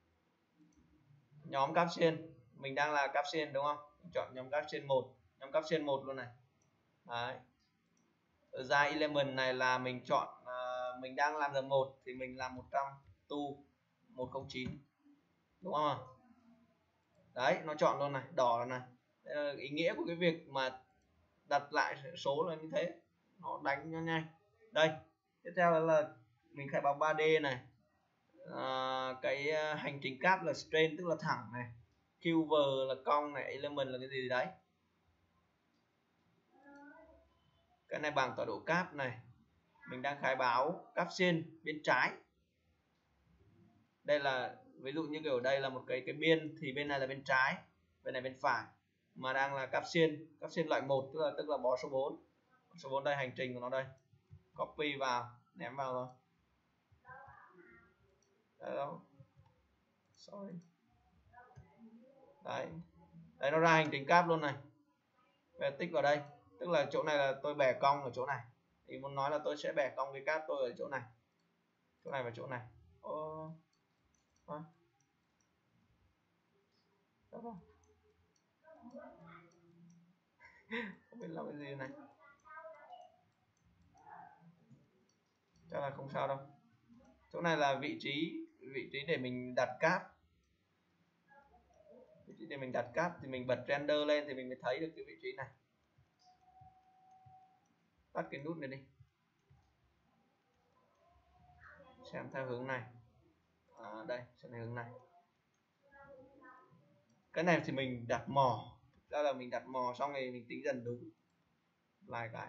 Nhóm cáp xiên mình đang là cáp xiên đúng không, mình chọn nhóm cáp xiên một, nhóm cáp xiên một luôn này. Đấy. Ở ra element này là mình chọn uh, mình đang làm dầm một thì mình làm một trăm tu một không chín đúng không? Đấy, nó chọn luôn này, đỏ là này. Là ý nghĩa của cái việc mà đặt lại số là như thế, nó đánh nó nhanh. Đây, tiếp theo là mình khai báo ba D này. À, cái hành trình cáp là straight tức là thẳng này, curve là cong này, element là cái gì đấy. Cái này bảng tọa độ cáp này, mình đang khai báo cáp xiên bên trái. Đây là ví dụ như kiểu đây là một cái cái biên thì bên này là bên trái, bên này bên phải, mà đang là cáp xiên, cáp xiên loại một tức là tức là bó số bốn. Số bốn đây, hành trình của nó đây. Copy vào, ném vào rồi. Đấy đâu. Sorry. Đấy. Đấy, nó ra hành trình cáp luôn này. Về tích vào đây, tức là chỗ này là tôi bẻ cong ở chỗ này, thì muốn nói là tôi sẽ bẻ cong cái cáp tôi ở chỗ này, chỗ này và chỗ này. Ô, à. Không biết làm cái gì này, chắc là không sao đâu. Chỗ này là vị trí vị trí để mình đặt cáp, vị trí để mình đặt cáp thì mình bật render lên thì mình mới thấy được cái vị trí này. Tắt cái nút này đi, xem theo hướng này. À, đây, xem theo hướng này. Cái này thì mình đặt mò, ra là mình đặt mò xong rồi mình tính dần đúng. Lại cái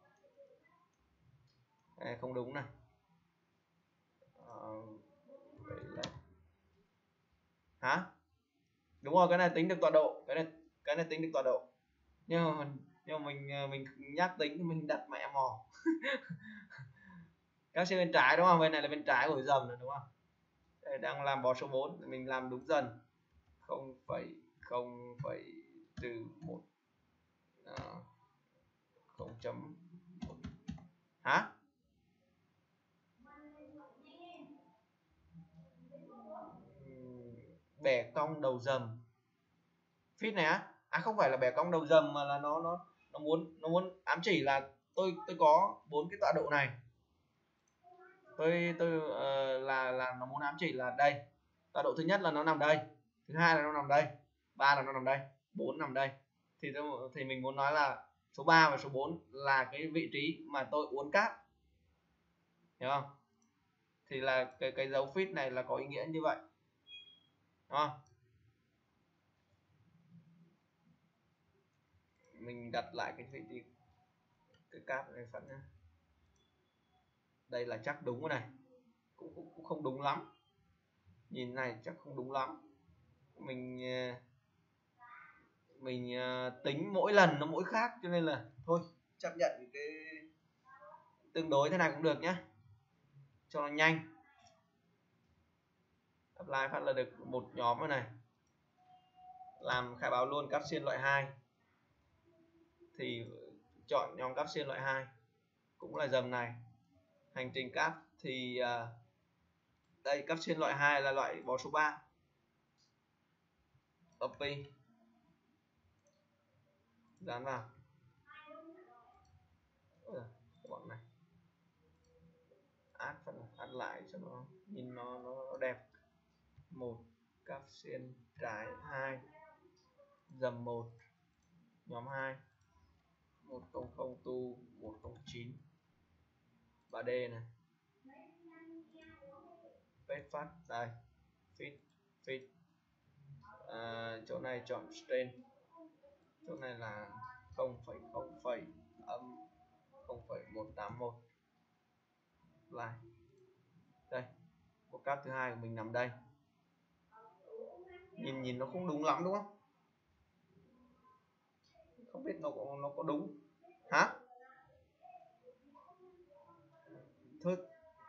này không đúng này. À, hả? Đúng rồi, cái này tính được tọa độ, cái này cái này tính được tọa độ. Nhưng mà nhưng mà mình mình nhắc tính thì mình đặt mẹ mò. Các xe bên trái đúng không? Bên này là bên trái của dầm này đúng không? Đây, đang làm bó số bốn, mình làm đúng dần. không phẩy không phẩy trừ một không chấm hả? Bẻ cong đầu dầm fit này á? À không phải là bẻ cong đầu dầm mà là nó nó nó muốn nó muốn ám chỉ là tôi tôi có bốn cái tọa độ này. Tôi tôi uh, là là nó muốn ám chỉ là đây. Tọa độ thứ nhất là nó nằm đây, thứ hai là nó nằm đây, ba là nó nằm đây, bốn nằm đây. Thì tôi, thì mình muốn nói là số ba và số bốn là cái vị trí mà tôi uốn cáp. Hiểu không? Thì là cái cái dấu fit này là có ý nghĩa như vậy. Đúng không? Mình đặt lại cái vị trí cái cáp này phần nhé. Đây là chắc đúng cái này. Cũng, cũng cũng không đúng lắm. Nhìn này chắc không đúng lắm. Mình mình tính mỗi lần nó mỗi khác cho nên là thôi chấp nhận cái tương đối thế này cũng được nhé, cho nó nhanh. Apply phát là được một nhóm rồi này. Làm khai báo luôn cáp xiên loại hai thì chọn nhóm cáp xiên loại hai, cũng là dầm này. Hành trình cáp thì uh, đây, cáp xiên loại hai là loại bó số ba. Copy, dán vào. Ừ, bọn này add phần add lại cho nó nhìn nó nó đẹp. Một cáp xiên trái hai dầm một nhóm hai một không không tu một không chín ba D này. Paste phát đây, fit fit à, chỗ này chọn strain chỗ này là không phẩy không phẩy âm không phẩy một tám mốt lại đây, một cáp thứ hai của mình nằm đây. Nhìn nhìn nó không đúng lắm đúng không? Không biết nó có nó có đúng hả? Thôi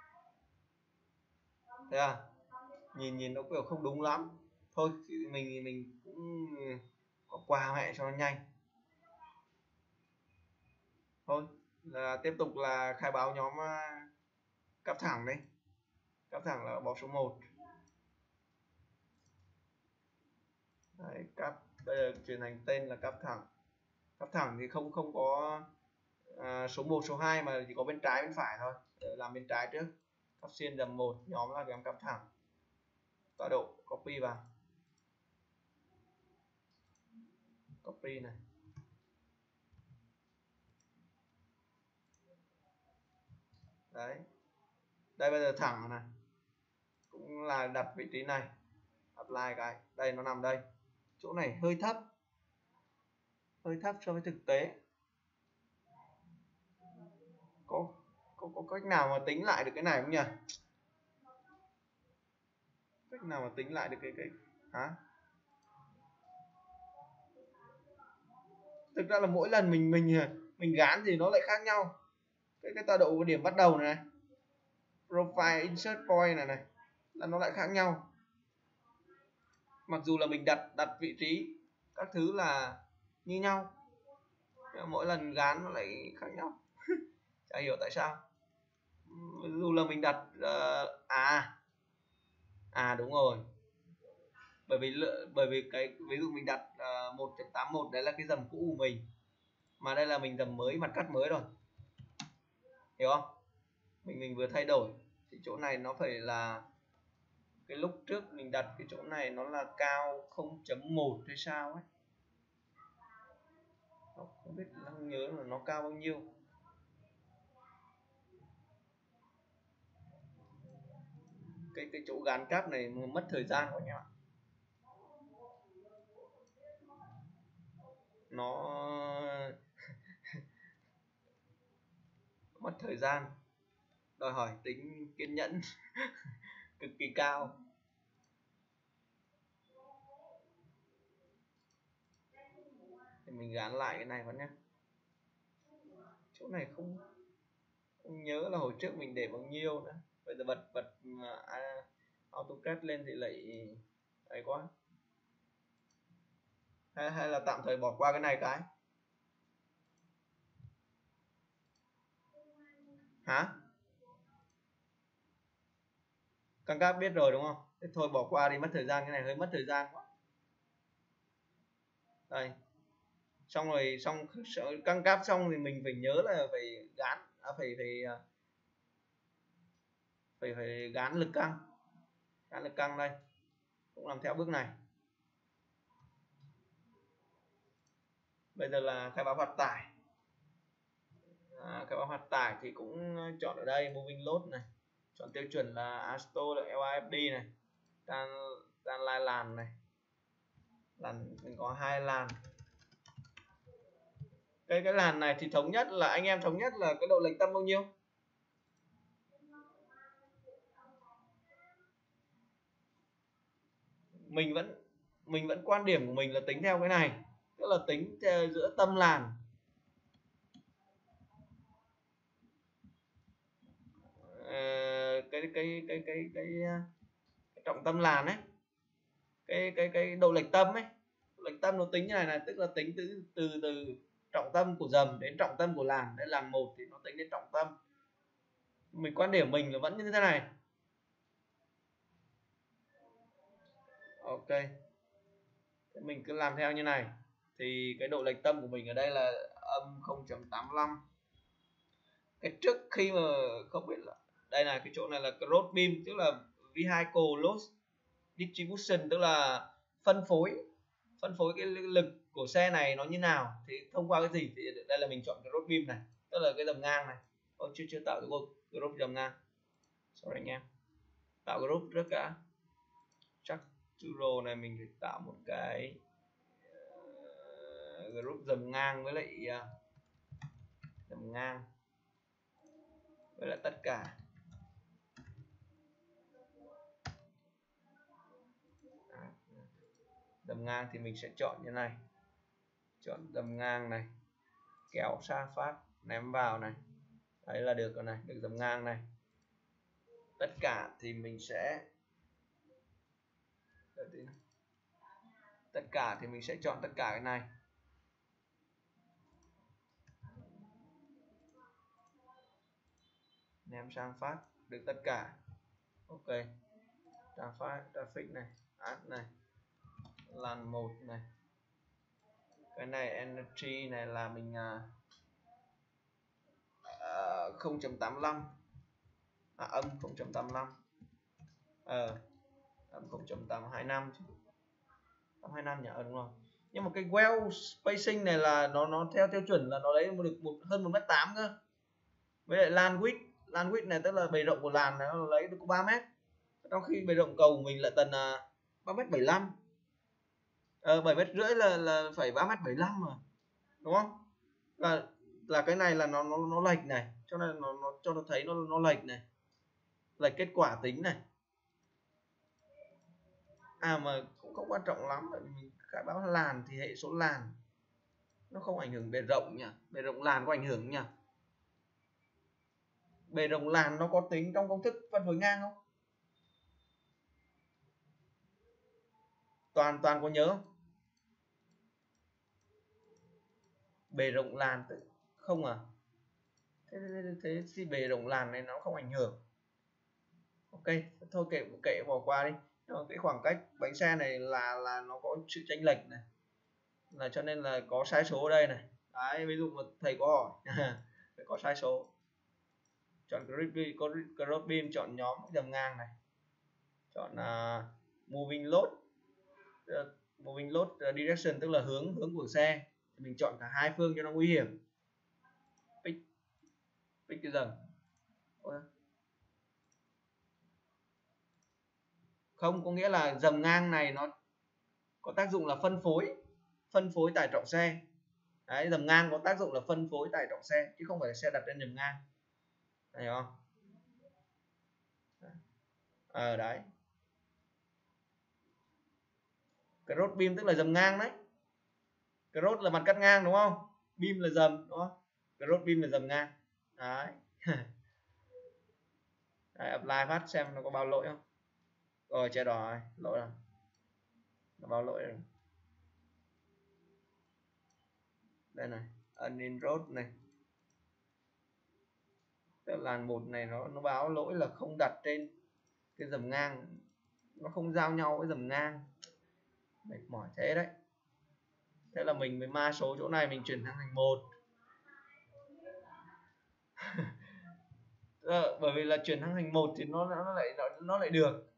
thế à, nhìn nhìn nó kiểu không đúng lắm. Thôi mình mình cũng có quà mẹ cho nó nhanh. Thôi là tiếp tục là khai báo nhóm uh, cáp thẳng đấy. Cáp thẳng là bó số một. Đấy, cáp bây giờ chuyển thành tên là cáp thẳng. Cáp thẳng thì không không có uh, số một số hai mà chỉ có bên trái bên phải thôi. Để làm bên trái trước. Cáp xiên dầm một, nhóm là cái cáp thẳng. Tọa độ copy vào. Copy này. Đấy. Đây bây giờ thẳng rồi này. Cũng là đặt vị trí này. Apply cái. Đây nó nằm đây. Chỗ này hơi thấp. Hơi thấp so với thực tế. Có có có cách nào mà tính lại được cái này không nhỉ? Cách nào mà tính lại được cái cái hả? Thực ra là mỗi lần mình mình mình gán thì nó lại khác nhau. Cái cái tọa độ của điểm bắt đầu này, profile insert point này này là nó lại khác nhau. Mặc dù là mình đặt đặt vị trí các thứ là như nhau, nhưng mỗi lần gán nó lại khác nhau. Chả hiểu tại sao. Dù là mình đặt uh, à à đúng rồi, bởi vì bởi vì cái ví dụ mình đặt uh, một chấm tám mốt đấy là cái dầm cũ của mình, mà đây là mình dầm mới, mặt cắt mới rồi, hiểu không? Mình mình vừa thay đổi thì chỗ này nó phải là cái lúc trước mình đặt cái chỗ này nó là cao không chấm một hay sao ấy, không biết, không nhớ là nó cao bao nhiêu. Cái cái chỗ gắn cáp này mất thời gian quá nhỉ, nó mất thời gian, đòi hỏi tính kiên nhẫn cực kỳ cao. Thì mình gắn lại cái này vẫn nhé. Chỗ này không không nhớ là hồi trước mình để bao nhiêu nữa. Bây giờ bật bật uh, AutoCAD lên thì lại ấy quá. Hay, hay là tạm thời bỏ qua cái này cái. Hả? Căng cáp biết rồi đúng không? Thế thôi bỏ qua đi, mất thời gian, cái này hơi mất thời gian quá. Đây. Xong rồi, xong căng cáp xong thì mình phải nhớ là phải gán, à, phải phải phải phải gán lực căng. Gán lực căng đây. Cũng làm theo bước này. Bây giờ là khai báo hoạt tải. À, khai báo hoạt tải thì cũng chọn ở đây moving load này, chọn tiêu chuẩn là Asto là lờ a ép đê này, tan tan lai làn này, làn mình có hai làn. Cái cái làn này thì thống nhất là anh em thống nhất là cái độ lệch tâm bao nhiêu? Mình vẫn mình vẫn quan điểm của mình là tính theo cái này, tức là tính giữa tâm làn cái cái cái cái cái, cái, cái trọng tâm làn ấy, cái cái cái độ lệch tâm ấy, lệch tâm nó tính như này này, tức là tính từ từ từ trọng tâm của dầm đến trọng tâm của làn. Đây làn một thì nó tính đến trọng tâm. Mình quan điểm mình là vẫn như thế này. Ok, thế mình cứ làm theo như này thì cái độ lệch tâm của mình ở đây là âm không chấm tám lăm. Cái trước khi mà không biết là đây là cái chỗ này là cross beam, tức là vehicle load distribution, tức là phân phối phân phối cái lực của xe này nó như nào thì thông qua cái gì. Thì đây là mình chọn cái cross beam này, tức là cái dầm ngang này. Ôi, chưa chưa tạo cái group dầm ngang, sorry anh em, tạo group trước cả. Structural này mình phải tạo một cái group dầm ngang với lại uh, dầm ngang với lại tất cả. Dầm ngang thì mình sẽ chọn như này, chọn dầm ngang này, kéo sang phát, ném vào này, đấy là được rồi này, được dầm ngang này. Tất cả thì mình sẽ tất cả thì mình sẽ chọn tất cả cái này, ném sang phát, được tất cả. Ok, traffic traffic này, add này, lan một này, cái này energy này là mình uh, không chấm tám lăm, à, âm không chấm tám lăm, ờ âm không chấm tám hai năm chứ, tám hai năm nhỉ, ờ đúng rồi. Nhưng mà cái well spacing này là nó nó theo tiêu chuẩn là nó lấy được một hơn một mét tám cơ. Với lại lan width, lan width này tức là bề rộng của làn này nó lấy được có ba mét. Trong khi bề rộng cầu của mình là tầm ba mét bảy mươi lăm. Ờ bảy mét rưỡi là là phải ba mét bảy mươi lăm mà. Đúng không? Là là cái này là nó nó nó lệch này, cho nên nó nó cho nó thấy nó nó lệch này. Lệch kết quả tính này. À mà cũng không quan trọng lắm, bởi vì mình khai báo làn thì hệ số làn nó không ảnh hưởng bề rộng nhỉ. Bề rộng làn có ảnh hưởng nhỉ? Bề rộng làn nó có tính trong công thức phân phối ngang không? Toàn toàn có nhớ không? Bề rộng làn tự không à? Thế, thế, thế thì bề rộng làn này nó không ảnh hưởng. Ok, thôi kệ kệ bỏ qua đi. Cái khoảng cách bánh xe này là là nó có sự chênh lệch này, là cho nên là có sai số ở đây này. Đấy, ví dụ mà thầy có hỏi phải có sai số. Chọn crop beam, chọn nhóm dầm ngang này, chọn uh, moving load, uh, moving load direction tức là hướng hướng của xe. Mình chọn cả hai phương cho nó nguy hiểm. Pick pick cái dầm. Không, có nghĩa là dầm ngang này nó có tác dụng là phân phối phân phối tải trọng xe. Đấy, dầm ngang có tác dụng là phân phối tải trọng xe chứ không phải là xe đặt trên dầm ngang. Thấy không? Ờ à, đấy. Cross beam tức là dầm ngang đấy. Cross là mặt cắt ngang đúng không? Beam là dầm đúng không? Cross beam là dầm ngang. Đấy. Đấy, apply phát xem nó có bao lỗi không. Rồi che đỏ rồi, lỗi rồi. Nó bao lỗi rồi. Đây này, unin road này. Tức là làn một này nó nó báo lỗi là không đặt trên cái dầm ngang, nó không giao nhau với dầm ngang. Mệt mỏi thế đấy. Thế là mình mới ma số chỗ này mình chuyển sang thành một. ờ, bởi vì là chuyển sang thành một thì nó nó lại nó, nó lại được.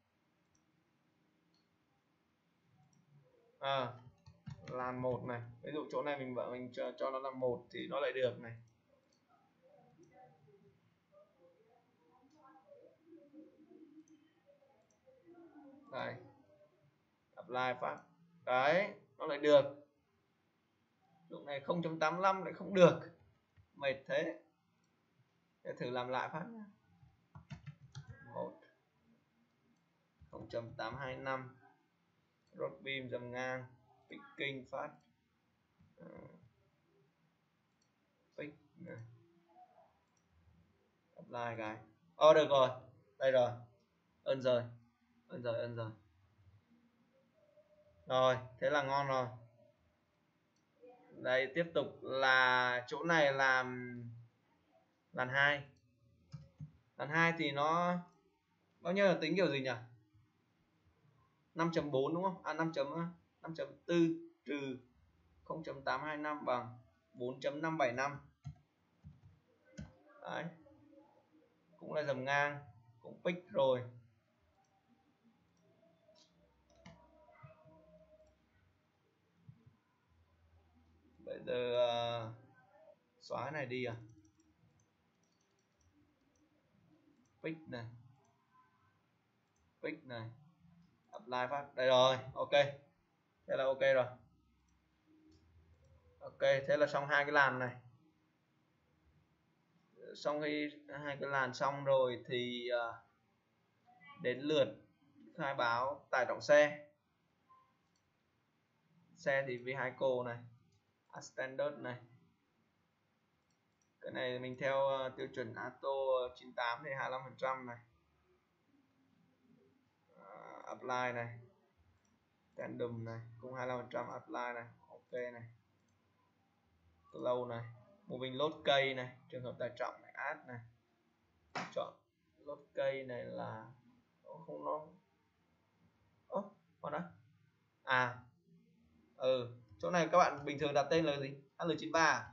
À, làn một này, ví dụ chỗ này mình bảo mình cho, cho nó là một thì nó lại được này. Đây, apply phát, đấy nó lại được. Lúc này không chấm tám lăm lại không được, mệt thế. Để thử làm lại phát nhé. một không chấm tám hai năm, rod beam dầm ngang, picking phát, pick này, apply cái. Ờ được rồi, đây rồi, ơn rồi, ơn rồi, ơn rồi. Rồi, thế là ngon rồi. Đây tiếp tục là chỗ này làm làn hai. Làn hai thì nó bao nhiêu là tính kiểu gì nhỉ? năm chấm bốn đúng không? À năm chấm năm chấm bốn trừ không chấm tám hai năm bằng bốn chấm năm bảy năm. Đấy. Cũng là dầm ngang, cũng pick rồi. Bây giờ uh, xóa cái này đi à? Pick này, pick này, apply phát, đây rồi, ok, thế là ok rồi. Ok, thế là xong hai cái làn này. Xong khi hai cái làn xong rồi thì uh, đến lượt khai báo tải trọng xe. Xe thì vehicle này, standard này. Cái này mình theo uh, tiêu chuẩn auto chín mươi tám thì hai mươi lăm phần trăm này. Uh, apply này. Tandem này cũng hai mươi lăm phần trăm apply này. Ok này. Low này. Moving load cây này, trường hợp tải trọng này, add này. Chọn load cây này là không nó ố còn đó à ừ chỗ này các bạn bình thường đặt tên là gì, H L chín mươi ba à?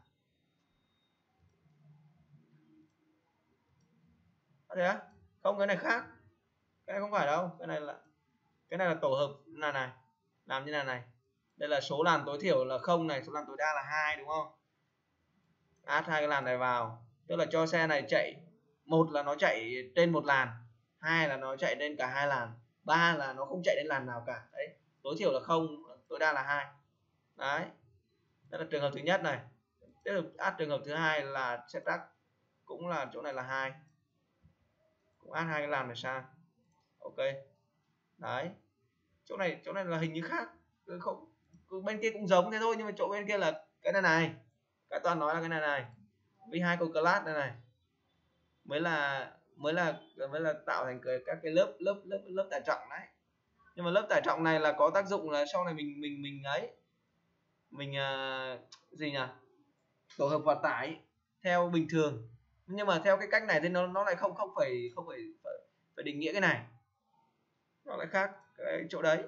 Thế á? Không, cái này khác, cái này không phải đâu, cái này là cái này là tổ hợp là này, làm như là này, đây là số làn tối thiểu là không này, số làn tối đa là hai đúng không, add hai cái làn này vào, tức là cho xe này chạy, một là nó chạy trên một làn, hai là nó chạy lên cả hai làn, ba là nó không chạy đến làn nào cả. Đấy, tối thiểu là không, tối đa là hai. Đấy, đó là trường hợp thứ nhất này. Tiếp tục add trường hợp thứ hai là set track, cũng là chỗ này là hai, cũng add hai cái làn này sang. Ok, đấy, chỗ này chỗ này là hình như khác, không, bên kia cũng giống thế thôi, nhưng mà chỗ bên kia là cái này này, cái toàn nói là cái này này, vehicle class này này mới là mới là mới là tạo thành cái, các cái lớp lớp lớp lớp tải trọng đấy. Nhưng mà lớp tải trọng này là có tác dụng là sau này mình mình mình ấy mình uh, gì nhỉ, tổ hợp vận tải theo bình thường, nhưng mà theo cái cách này thì nó nó lại không không phải không phải phải, phải định nghĩa cái này, nó lại khác cái chỗ đấy.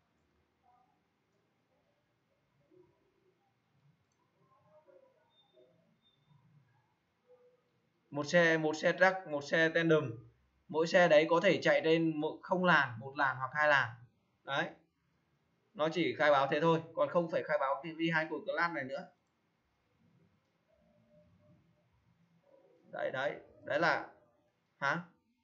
Một xe một xe truck, một xe tandem, mỗi xe đấy có thể chạy trên một không làn, một làn hoặc hai làn. Đấy, nó chỉ khai báo thế thôi, còn không phải khai báo cái vehicle class này nữa. Đấy đấy, đấy là hả?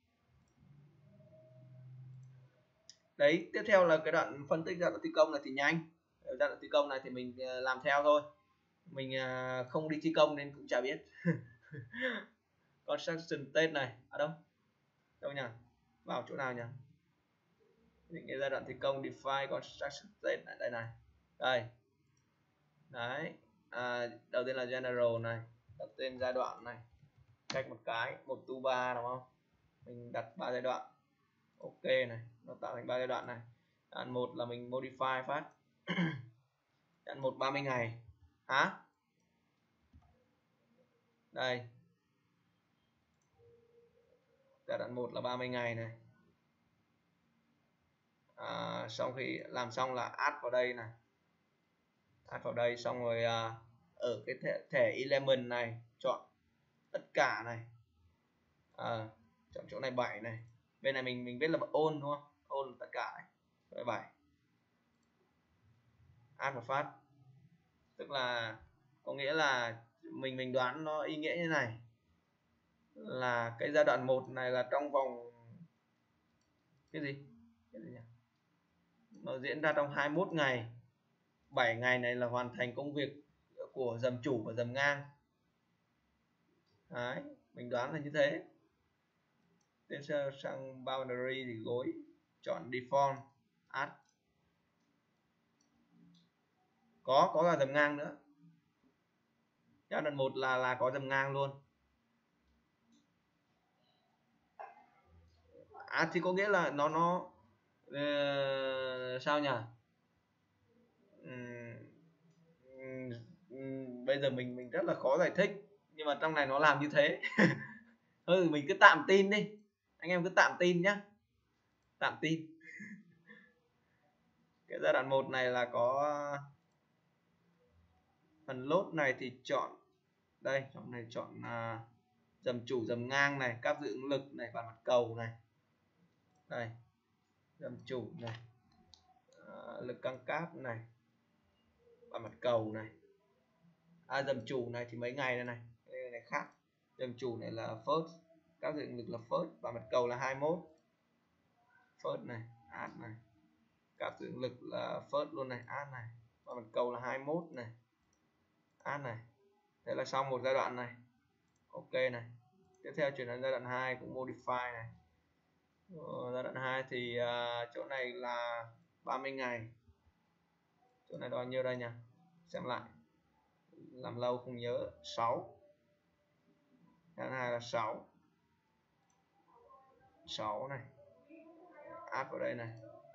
Đấy, tiếp theo là cái đoạn phân tích giai đoạn thi công này thì nhanh. Giai đoạn thi công này thì mình làm theo thôi, mình không đi thi công nên cũng chả biết. Construction stage này ở đâu đâu nhỉ, vào chỗ nào nhỉ, những cái giai đoạn thi công define construction stage này, đây này, đây đấy, à, đầu tiên là general này, đặt tên giai đoạn này, cách một cái một tu ba đúng không, mình đặt ba giai đoạn. Ok này, nó tạo thành ba giai đoạn này. Đoạn một là mình modify phát. Đoạn một ba mươi ngày hả, đây giai đoạn một là ba mươi ngày này. À, sau khi làm xong là add vào đây này, add vào đây xong rồi à, ở cái thẻ, thẻ element này chọn tất cả này, à, chọn chỗ này bảy này, bên này mình mình viết là all đúng không, all tất cả này, rồi bảy, add một phát, tức là có nghĩa là mình mình đoán nó ý nghĩa như này, là cái giai đoạn một này là trong vòng cái gì, cái gì nhỉ? Nó diễn ra trong hai mươi mốt ngày, bảy ngày này là hoàn thành công việc của dầm chủ và dầm ngang. Đấy, mình đoán là như thế. Tiếp sang boundary thì gối, chọn default, add, có có cả dầm ngang nữa, giai đoạn một là là có dầm ngang luôn. À thì có nghĩa là nó nó uh, sao nhỉ, uhm, uhm, bây giờ mình mình rất là khó giải thích, nhưng mà trong này nó làm như thế. Thôi mình cứ tạm tin đi, anh em cứ tạm tin nhá, tạm tin. Cái giai đoạn một này là có phần lốt này thì chọn đây, trong này chọn uh, dầm chủ dầm ngang này, cáp dự ứng lực này, bàn mặt cầu này, đây dầm chủ này, uh, lực căng cáp này, bàn mặt cầu này, à dầm chủ này thì mấy ngày đây này, đây này khác, dầm chủ này là first, cáp dự ứng lực là first, bàn mặt cầu là hai mươi mốt, first này, add này, cáp dự ứng lực là first luôn này, add này, bàn mặt cầu là hai mươi mốt này, add này. Thế là xong một giai đoạn này. Ok này. Tiếp theo chuyển đến giai đoạn hai cũng modify này. Ờ, giai đoạn hai thì uh, chỗ này là ba mươi ngày. Chỗ này bao nhiêu đây nhỉ? Xem lại. Làm lâu không nhớ. sáu. Giai đoạn hai là sáu. sáu này. Add vào đây này.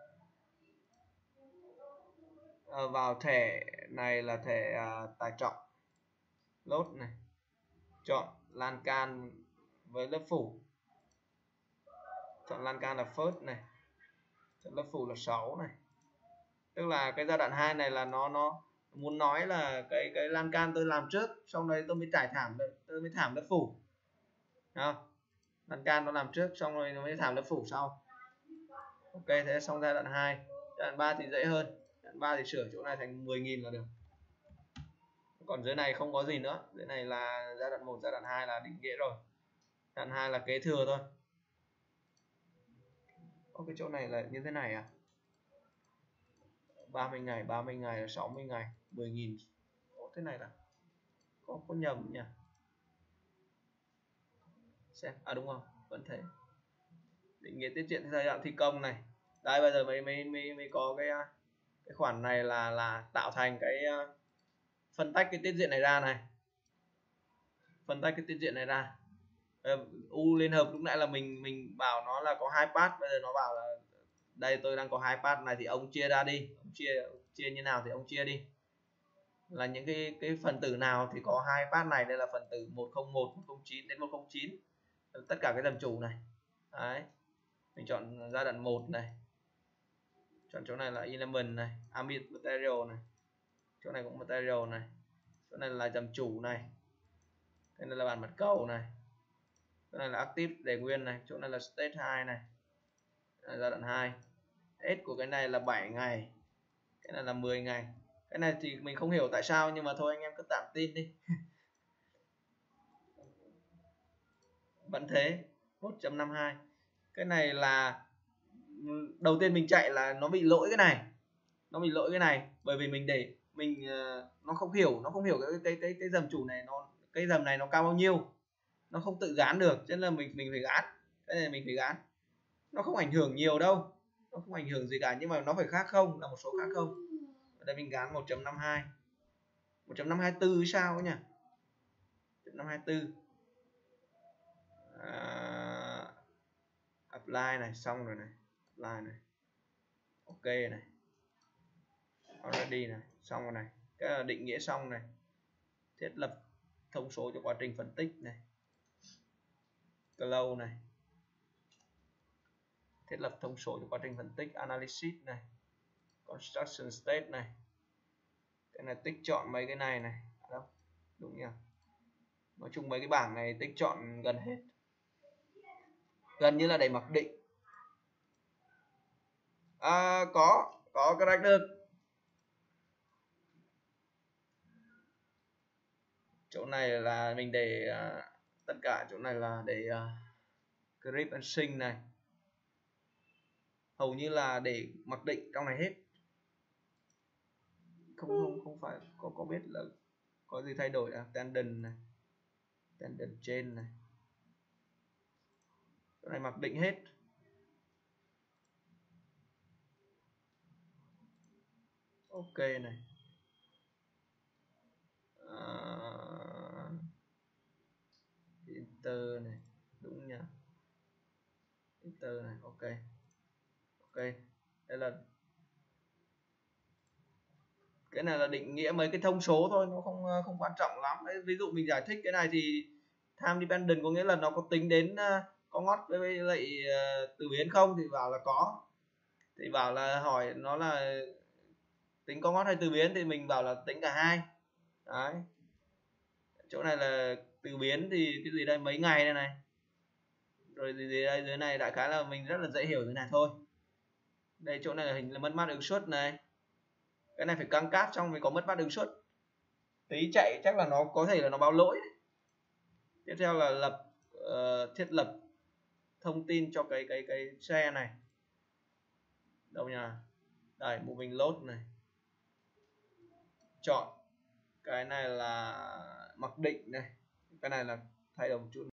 Ờ, vào thẻ này là thẻ uh, tải trọng. Load này. Chọn lan can với lớp phủ. Chọn lan can là first này. Chọn lớp phủ là sáu này. Tức là cái giai đoạn hai này là nó nó muốn nói là cái cái lan can tôi làm trước, xong đấy tôi mới trải thảm, tôi mới thảm lớp phủ. Không? Lan can nó làm trước, xong rồi nó mới thảm lớp phủ sau. Ok, thế xong giai đoạn hai. Giai đoạn ba thì dễ hơn. Giai đoạn ba thì sửa chỗ này thành mười nghìn là được. Còn dưới này không có gì nữa. Dưới này là giai đoạn một, giai đoạn hai là định nghĩa rồi. Giai đoạn hai là kế thừa thôi. Có cái chỗ này là như thế này à? ba mươi ngày, ba mươi ngày, sáu mươi ngày, mười nghìn. Ồ, thế này là có, có nhầm nhỉ? Xem, à đúng không? Vẫn thế. Định nghĩa tiết diện giai đoạn thi công này. Đây bây giờ mới mới mới, mới có cái cái khoản này là là tạo thành cái phân tách cái tiết diện này ra này. Phân tách cái tiết diện này ra. U liên hợp lúc nãy là mình mình bảo nó là có hai part, bây giờ nó bảo là đây tôi đang có hai part này thì ông chia ra đi, ông chia chia như nào thì ông chia đi. Là những cái cái phần tử nào thì có hai part này, đây là phần tử một không một, một không chín đến một không chín. Tất cả cái dầm chủ này. Đấy. Mình chọn giai đoạn một này. Chọn chỗ này là element này, ambient material này. Chỗ này cũng material này. Chỗ này là dầm chủ này. Đây là bản mặt cầu này. Chỗ này là active để nguyên này, chỗ này là state hai này. Đây là giai đoạn hai. S của cái này là bảy ngày. Cái này là mười ngày. Cái này thì mình không hiểu tại sao, nhưng mà thôi anh em cứ tạm tin đi. Vẫn thế. một chấm năm hai. Cái này là đầu tiên mình chạy là nó bị lỗi cái này. Nó bị lỗi cái này bởi vì mình để mình nó không hiểu, nó không hiểu cái cái cái cái dầm chủ này, nó cái dầm này nó cao bao nhiêu. Nó không tự gán được, cho nên là mình mình phải gán. Cái này mình phải gán. Nó không ảnh hưởng nhiều đâu. Nó không ảnh hưởng gì cả, nhưng mà nó phải khác không, là một số khác không. Ở đây mình gán một chấm năm hai. một chấm năm hai tư sao ấy nhỉ? một chấm năm hai tư. À, apply này, xong rồi này. Apply này. Ok này. Already này, xong rồi này. Cái là định nghĩa xong này. Thiết lập thông số cho quá trình phân tích này. Close này. Thiết lập thông số cho quá trình phân tích, analysis này. Construction state này. Cái này tích chọn mấy cái này này. Đâu? Đúng nhỉ? Nói chung mấy cái bảng này tích chọn gần hết. Gần như là để mặc định. À, có, có correct được. Chỗ này là mình để uh, tất cả chỗ này là để uh, grip and sync này. Hầu như là để mặc định trong này hết. Không không không phải có có biết là có gì thay đổi à? Tendon này. Tendon trên này. Chỗ này mặc định hết. Ok này. Uh, Inter này, đúng nhỉ? Inter này, ok. Ok. Đây là cái này là định nghĩa mấy cái thông số thôi, nó không không quan trọng lắm. Đấy, ví dụ mình giải thích cái này thì time dependent có nghĩa là nó có tính đến uh, có ngót với lại uh, từ biến không, thì bảo là có. Thì bảo là hỏi nó là tính có ngót hay từ biến thì mình bảo là tính cả hai. Đấy. Chỗ này là từ biến thì cái gì đây, mấy ngày đây này. Rồi gì, gì đây, dưới này đại khái là mình rất là dễ hiểu thế này thôi. Đây chỗ này là hình là mất mát ứng suất này. Cái này phải căng cáp xong mới có mất mát ứng suất. Tí chạy chắc là nó có thể là nó báo lỗi. Tiếp theo là lập uh, thiết lập thông tin cho cái cái cái xe này. Đâu nhỉ? Đây, moving load này. Chọn cái này là mặc định này, cái này là thay đổi một chút.